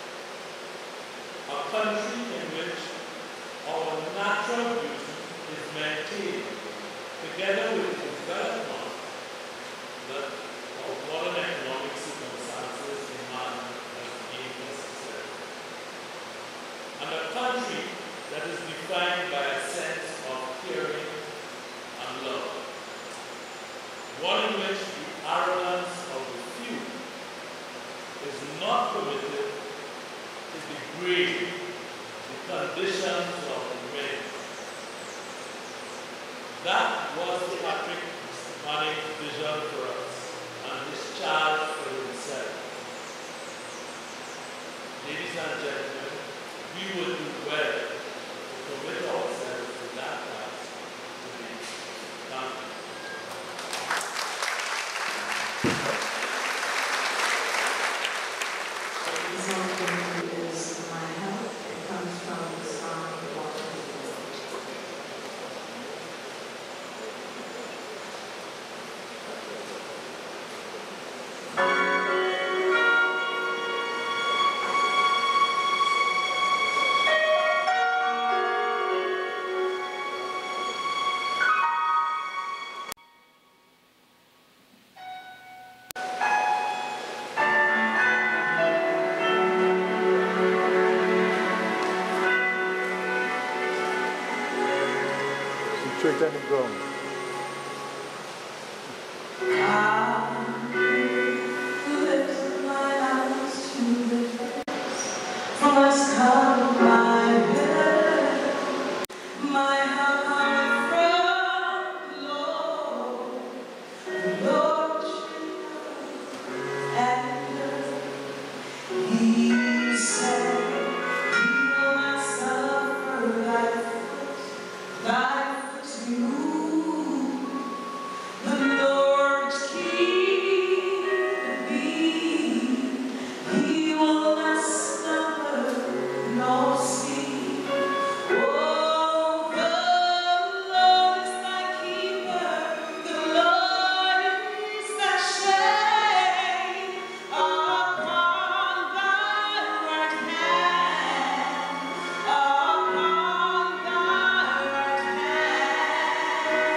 A country in which our natural beauty is maintained together with the development that of modern economic circumstances demand as being necessary. And a country that is defined by a sense of caring and love. One in which the arrogance of the few is not permitted to degrade the conditions of the many. That was Patrick Manning's vision for us and his charge for himself. Ladies and gentlemen, we would do well to commit ourselves to that task today. Thank you. Something is my help. It comes from the song Water. Church and the ground. Upon thy right hand.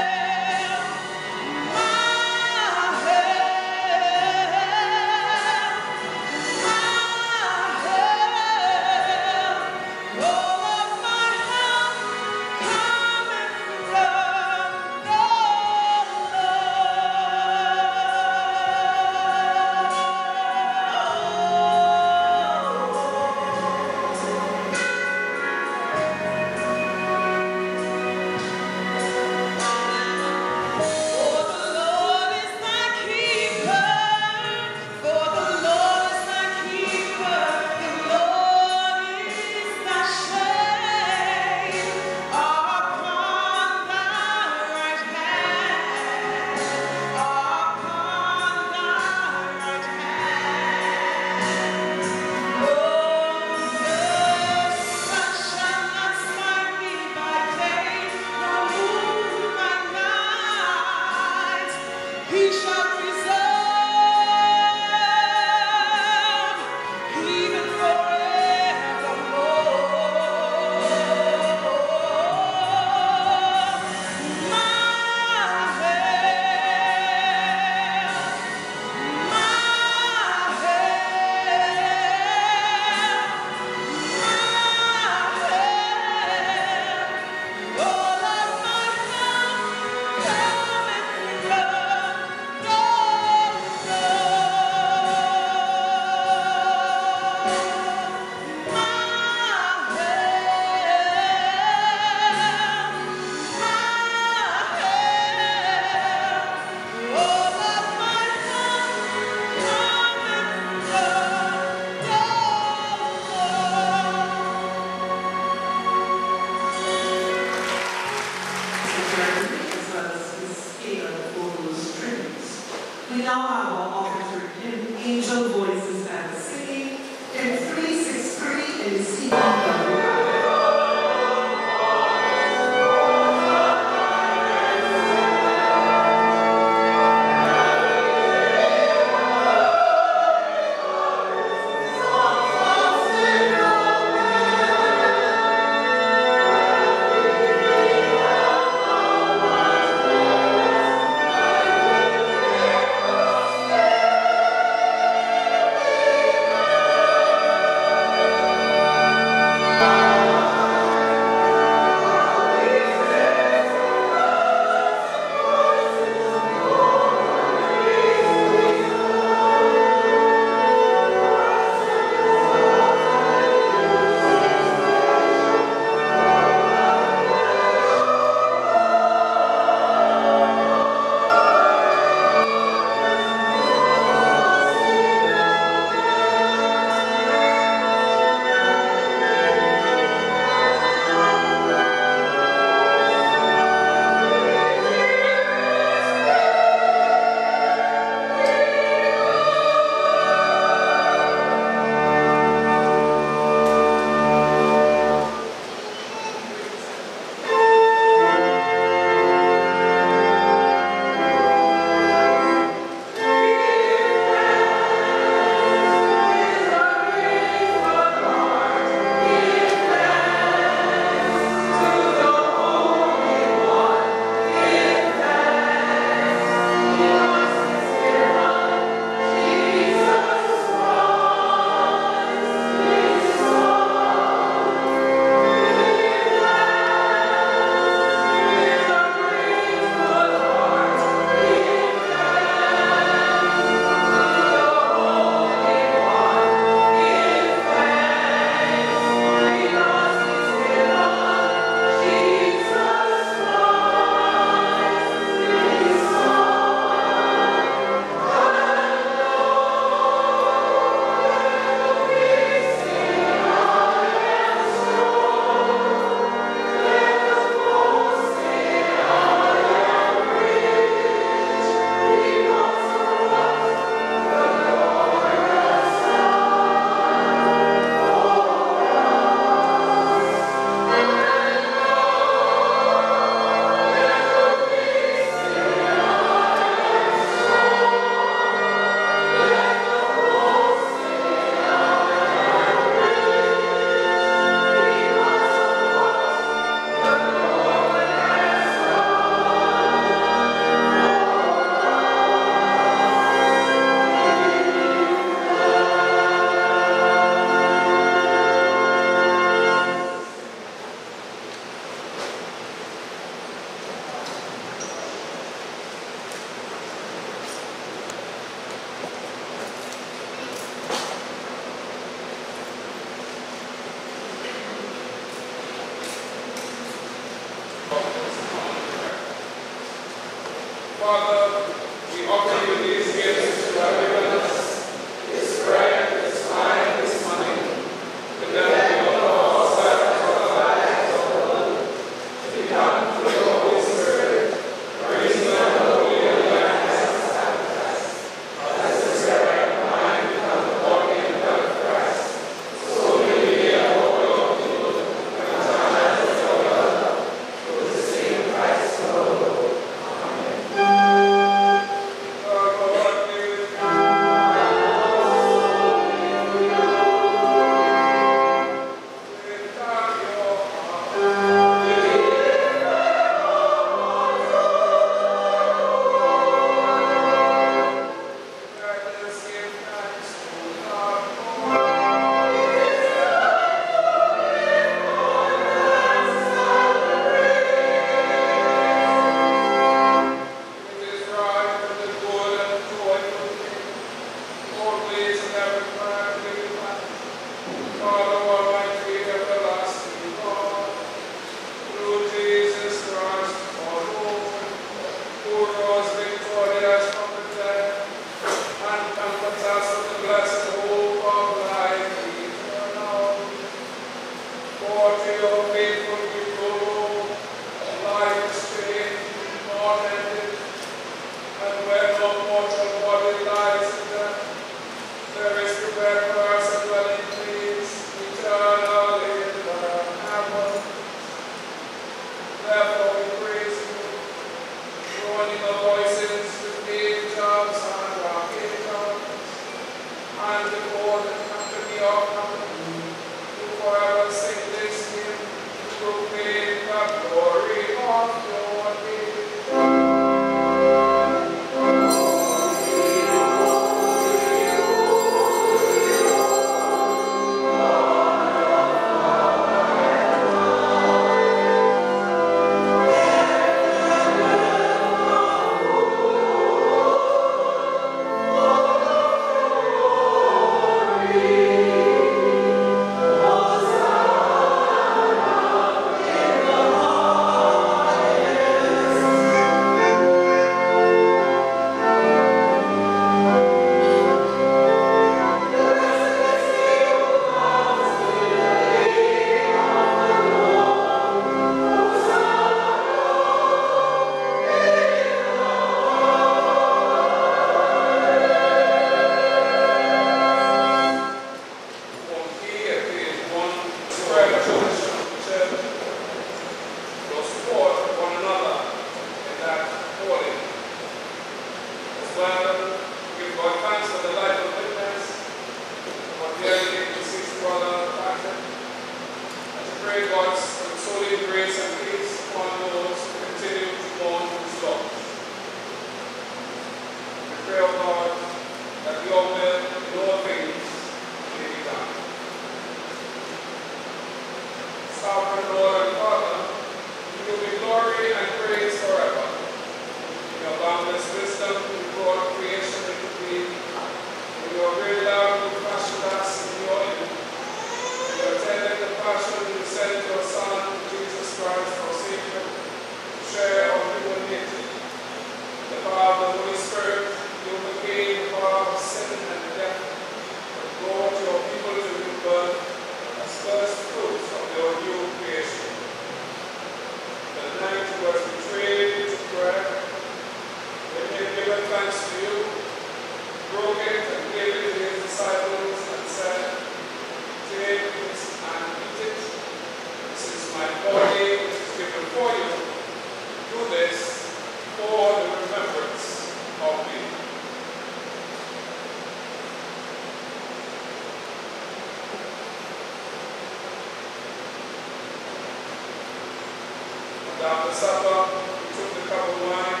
After supper, he took the cup of wine.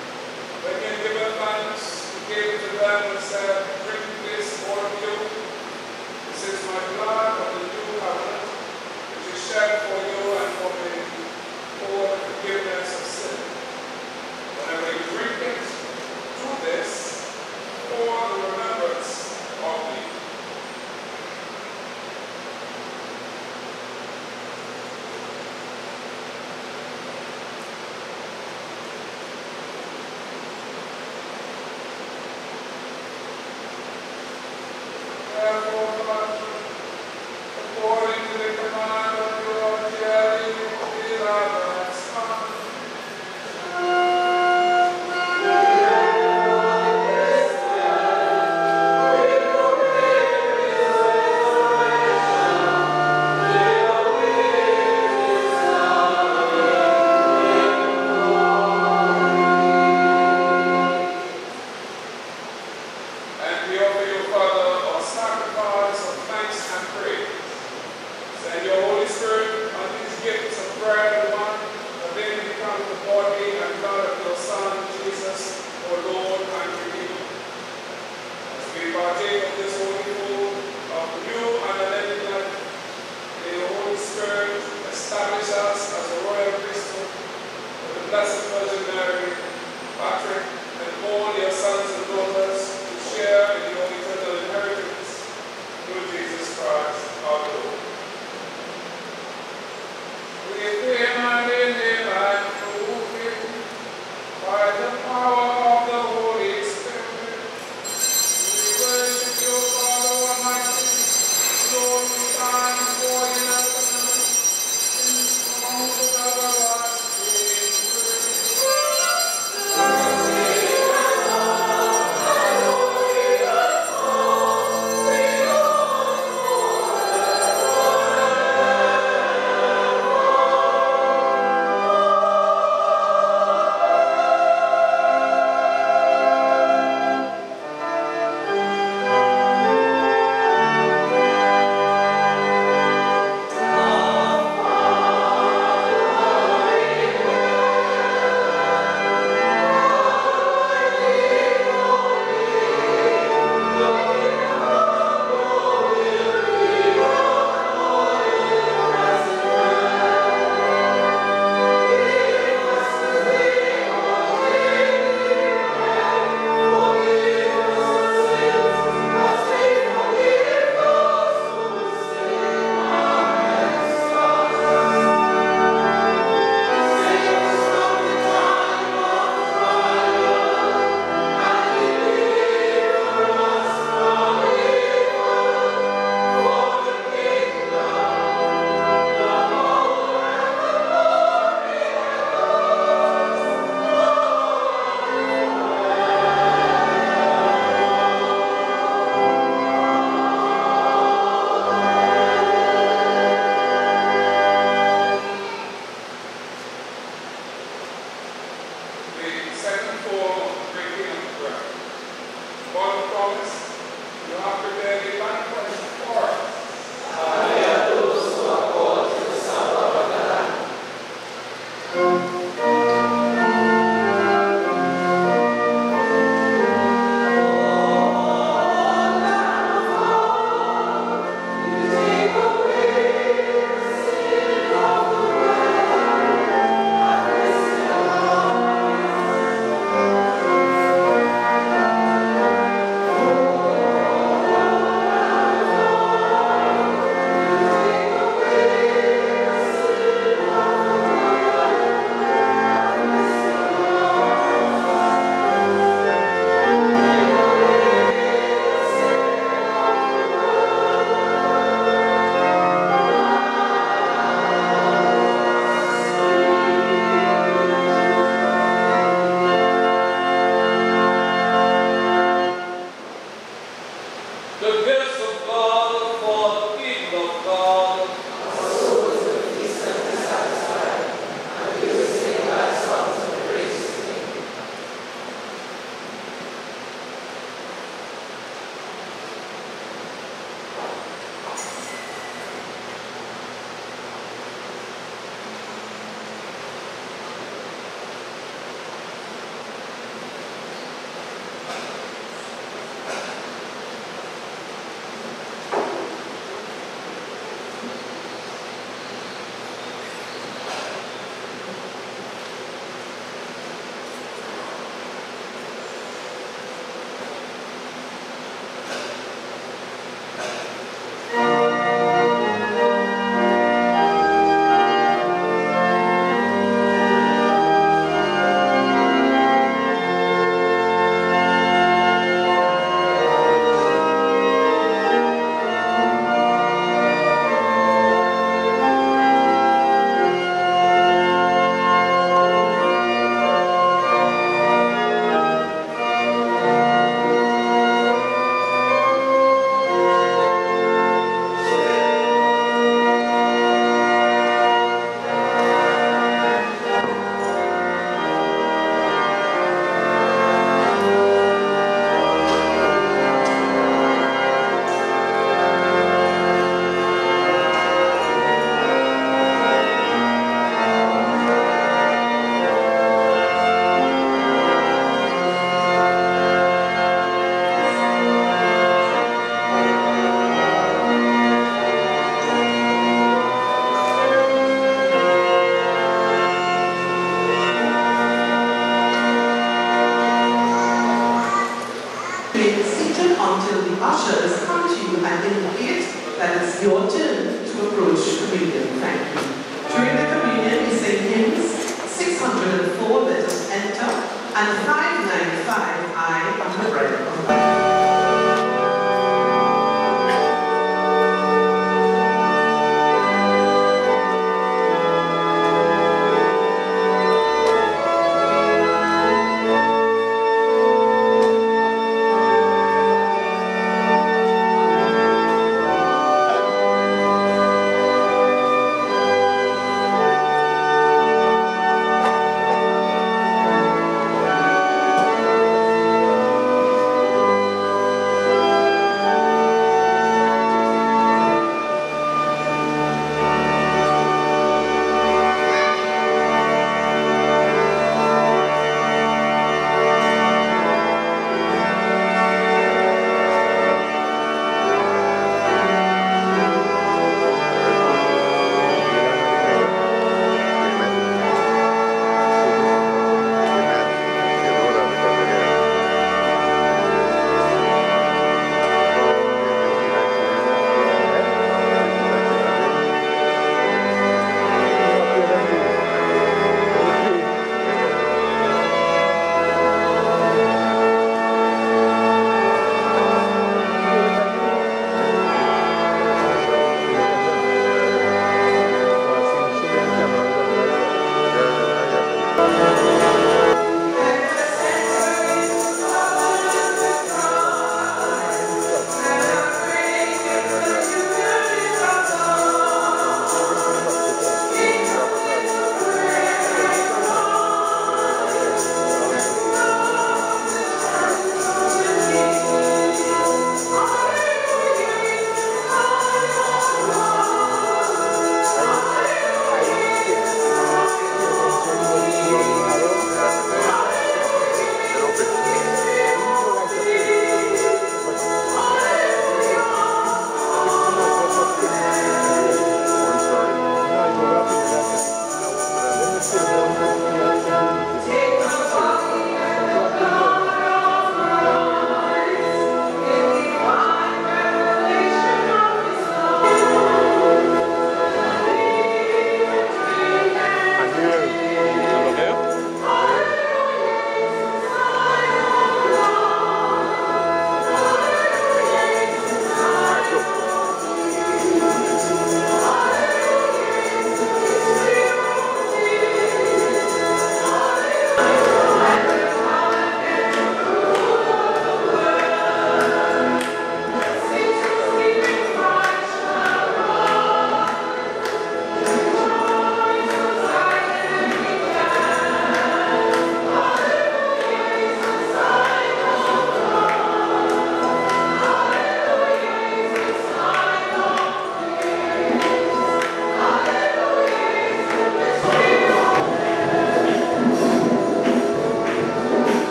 When he had given thanks, he gave it to them and said, "Drink this, all of you. This is my blood of the new covenant, which is shed for you and for many, for the forgiveness of sin. Whenever you drink it, do this for the remembrance of me." According to the command of your dearly beloved Son, and we offer you, Father, a sacrifice of thanks and praise. Send your Holy Spirit on these gifts of bread and wine, that they may become the body and blood of your Son, Jesus, our Lord and Redeemer. As we partake of this holy food of new and unending life, may the Holy Spirit establish us as a royal priesthood with the Blessed Virgin Mary, Patrick, and all your sons and daughters to share in your eternal inheritance through Jesus Christ our Lord. With him and in him and through him, by the power of the Holy Spirit, we worship you, Father Almighty, Lord, we stand for you in songs of everlasting praise. it's your turn to approach communion. Thank you. During the communion, we sing hymns six hundred four, Let Us Enter, and five ninety-five, I Am the Bread of Life.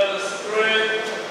Let us pray.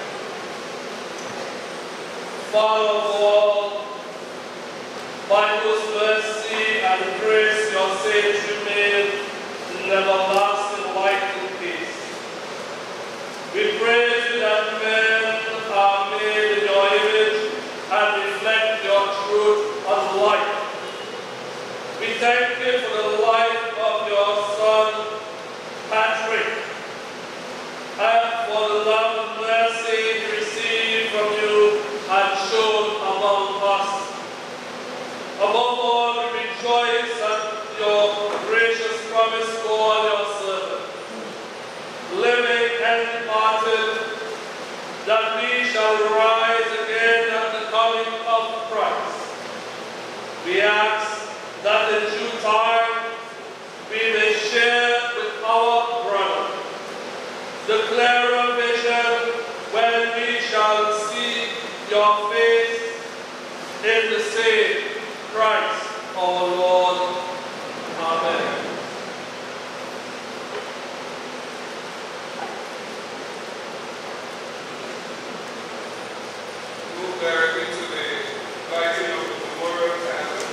Father of all, by whose mercy and grace your saints remain in everlasting light and peace, we pray to you that men are made in your image and reflect your truth and light. We thank you for the life of your son, Patrick, and for the love and mercy he received from you and shown among us. Above all, we rejoice at your gracious promise for all your servants, living and departed, that we shall rise again at the coming of Christ. We ask that in due time we may share with our brother the clearer vision when we shall see your face in the same Christ our Lord. Amen. Move directly to the lighting of the memorial candle.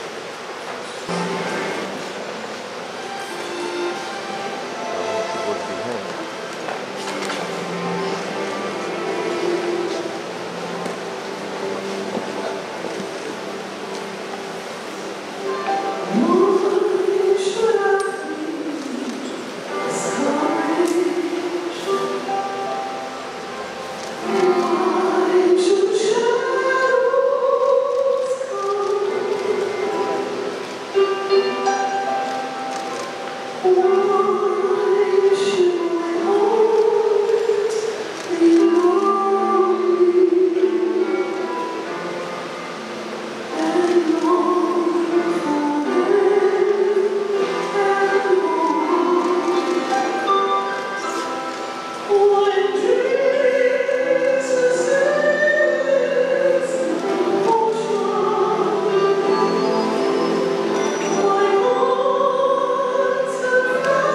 Oh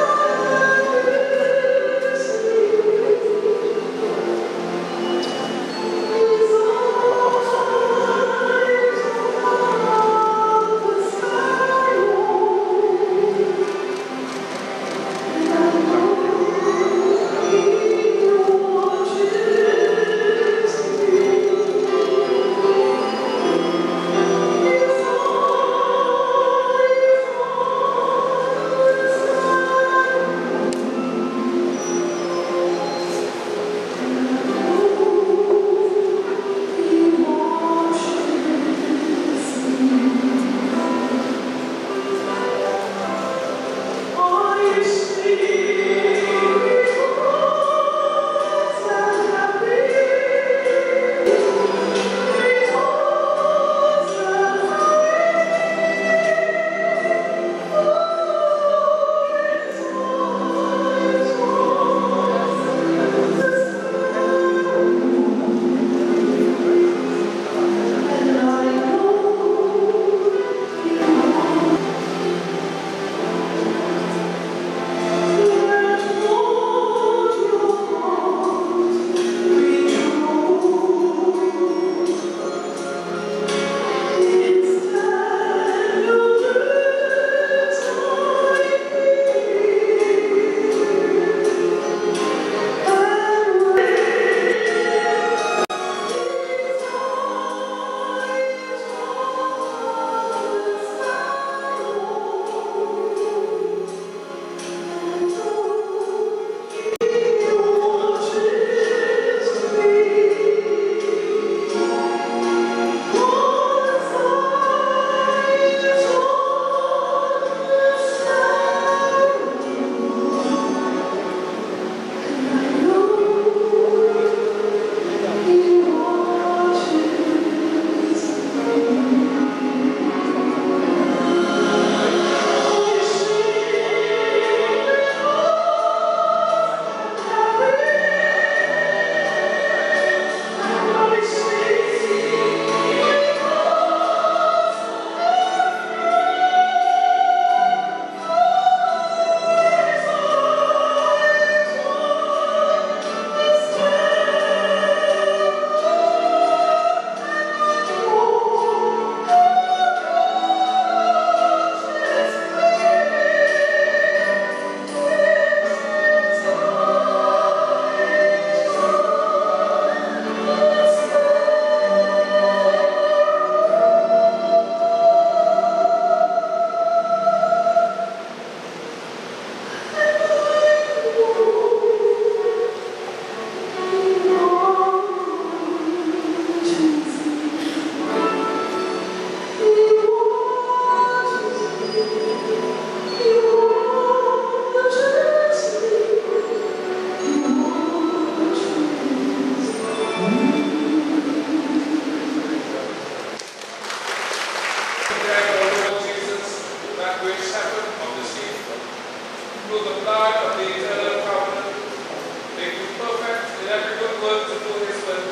that great shepherd of the sheep, through the blood of the eternal covenant, make you perfect in every good work to do his will,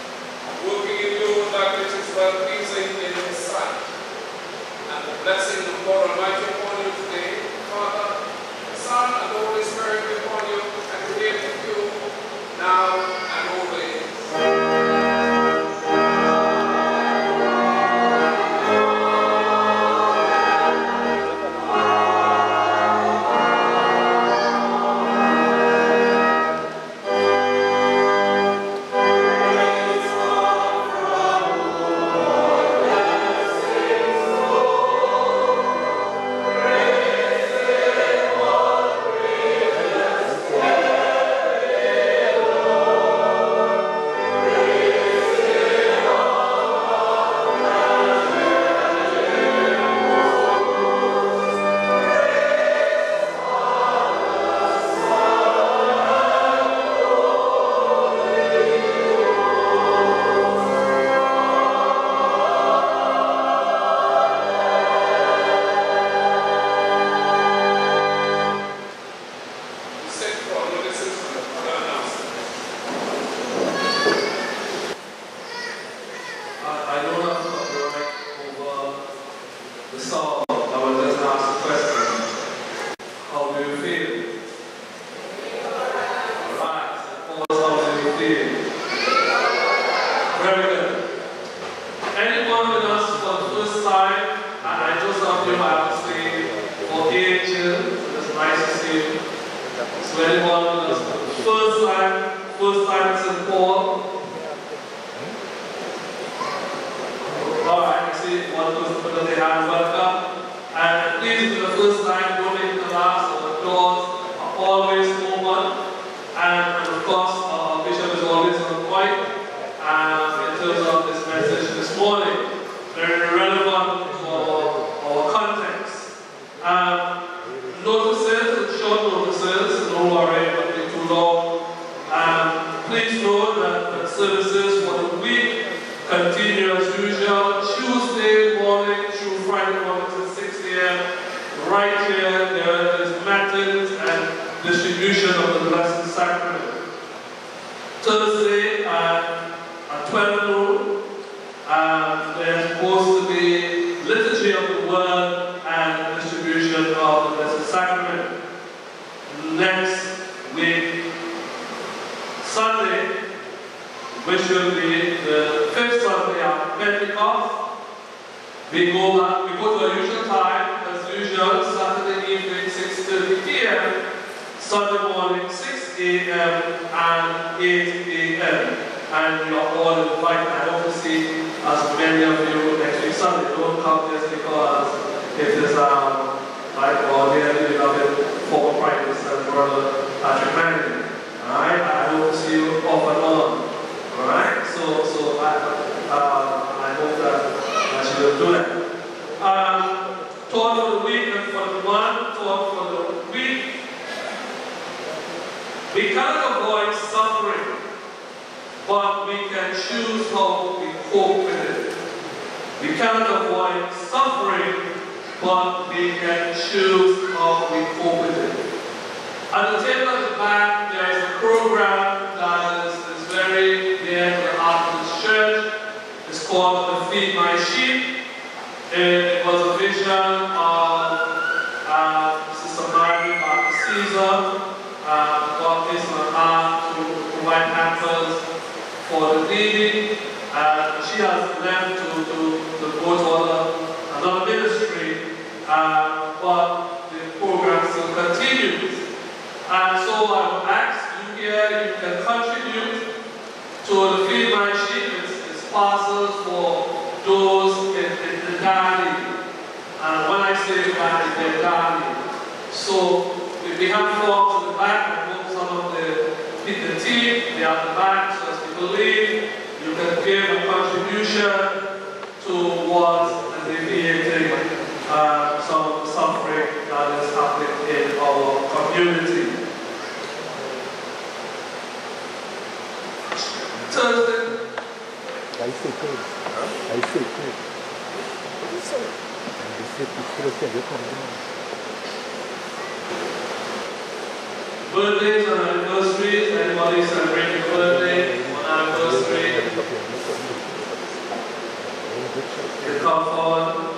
working in you that which is well-pleasing in his sight. And the blessing of God Almighty upon you today, Father, the Son, and the Holy Spirit be upon you and remain with you now and always. I say, I say, I say. Birthdays and anniversaries. Anybody celebrating a birthday or anniversary? You come forward.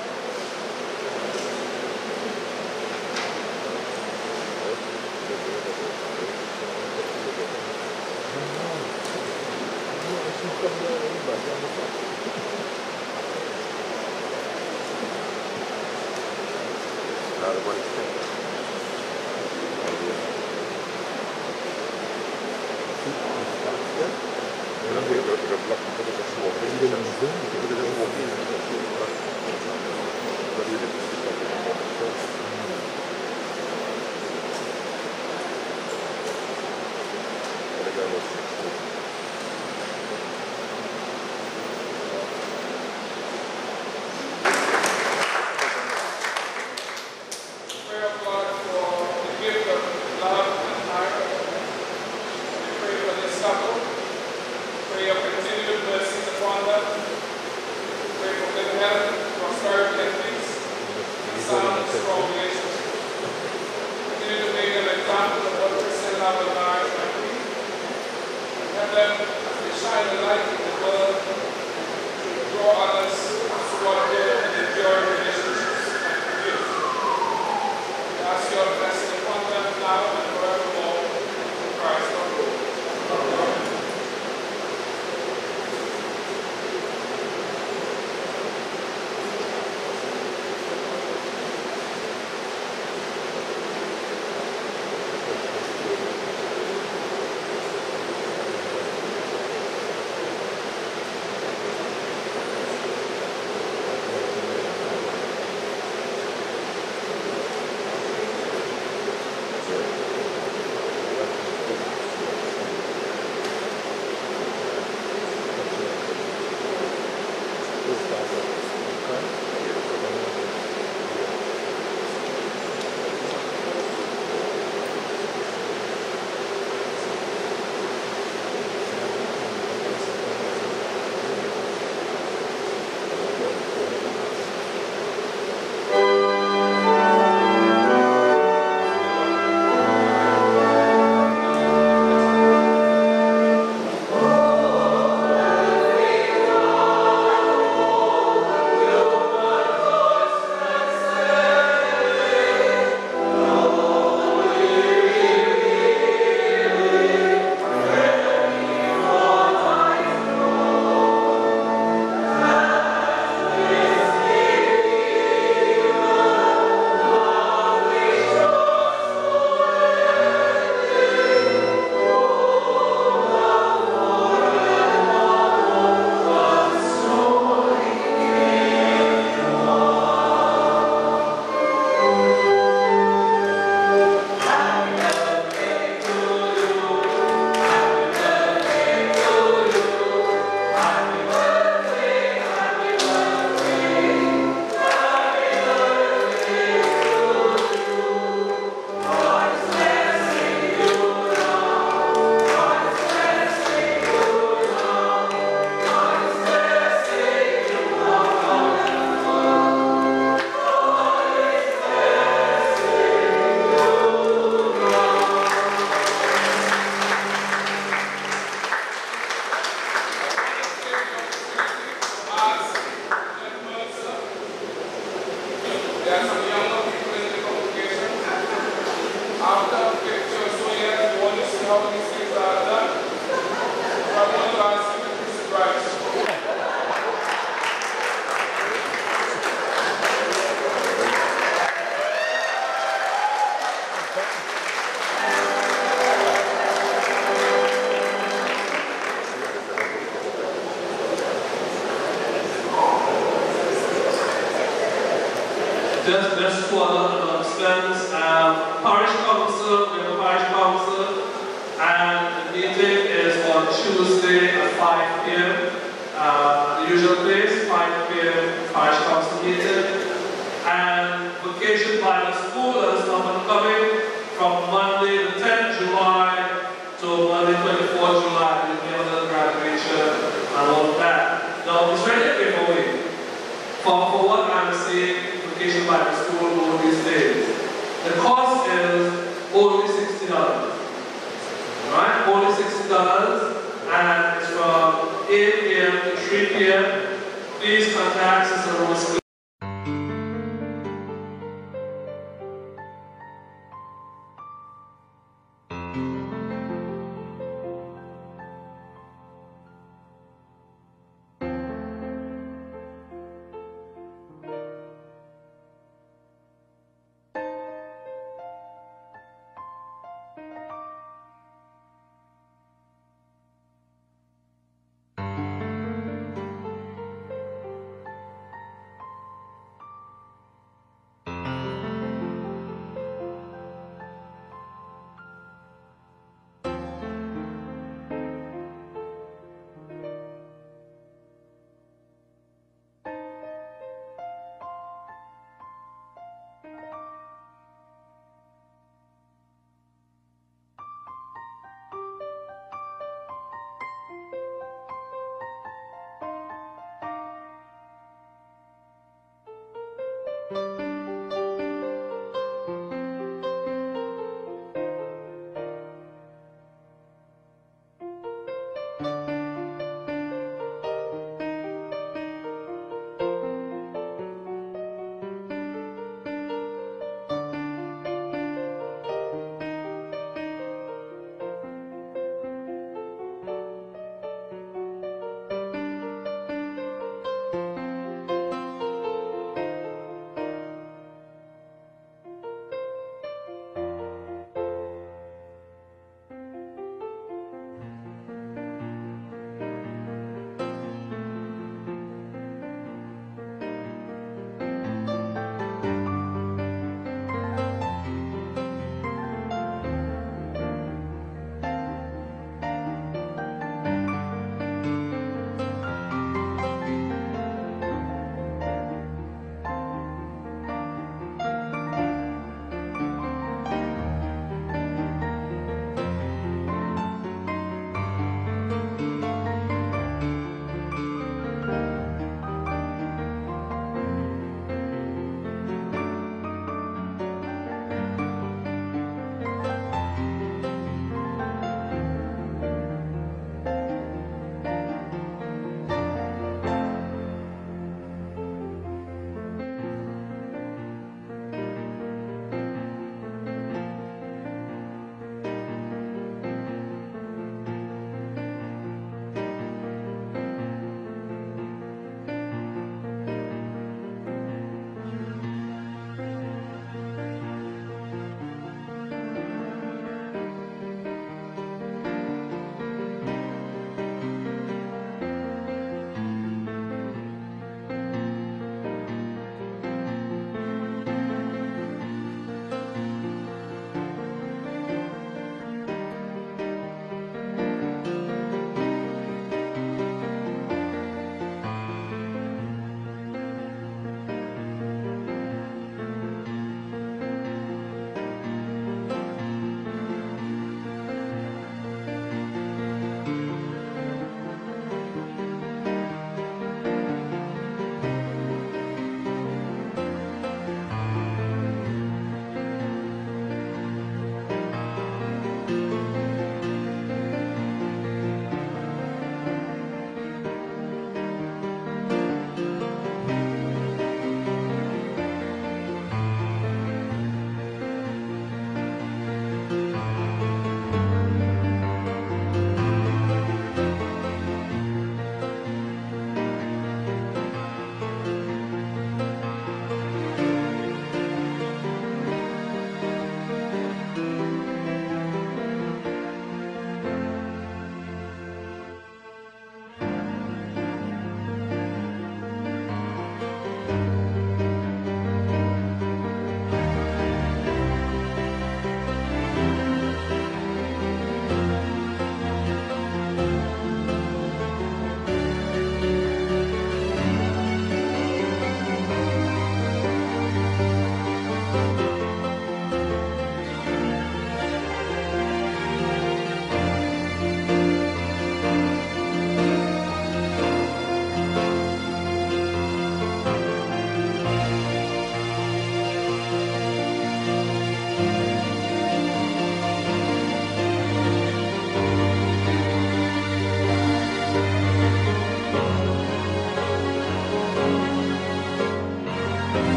Just, just for the announcements, um, parish council, we have a parish council, and the meeting is on Tuesday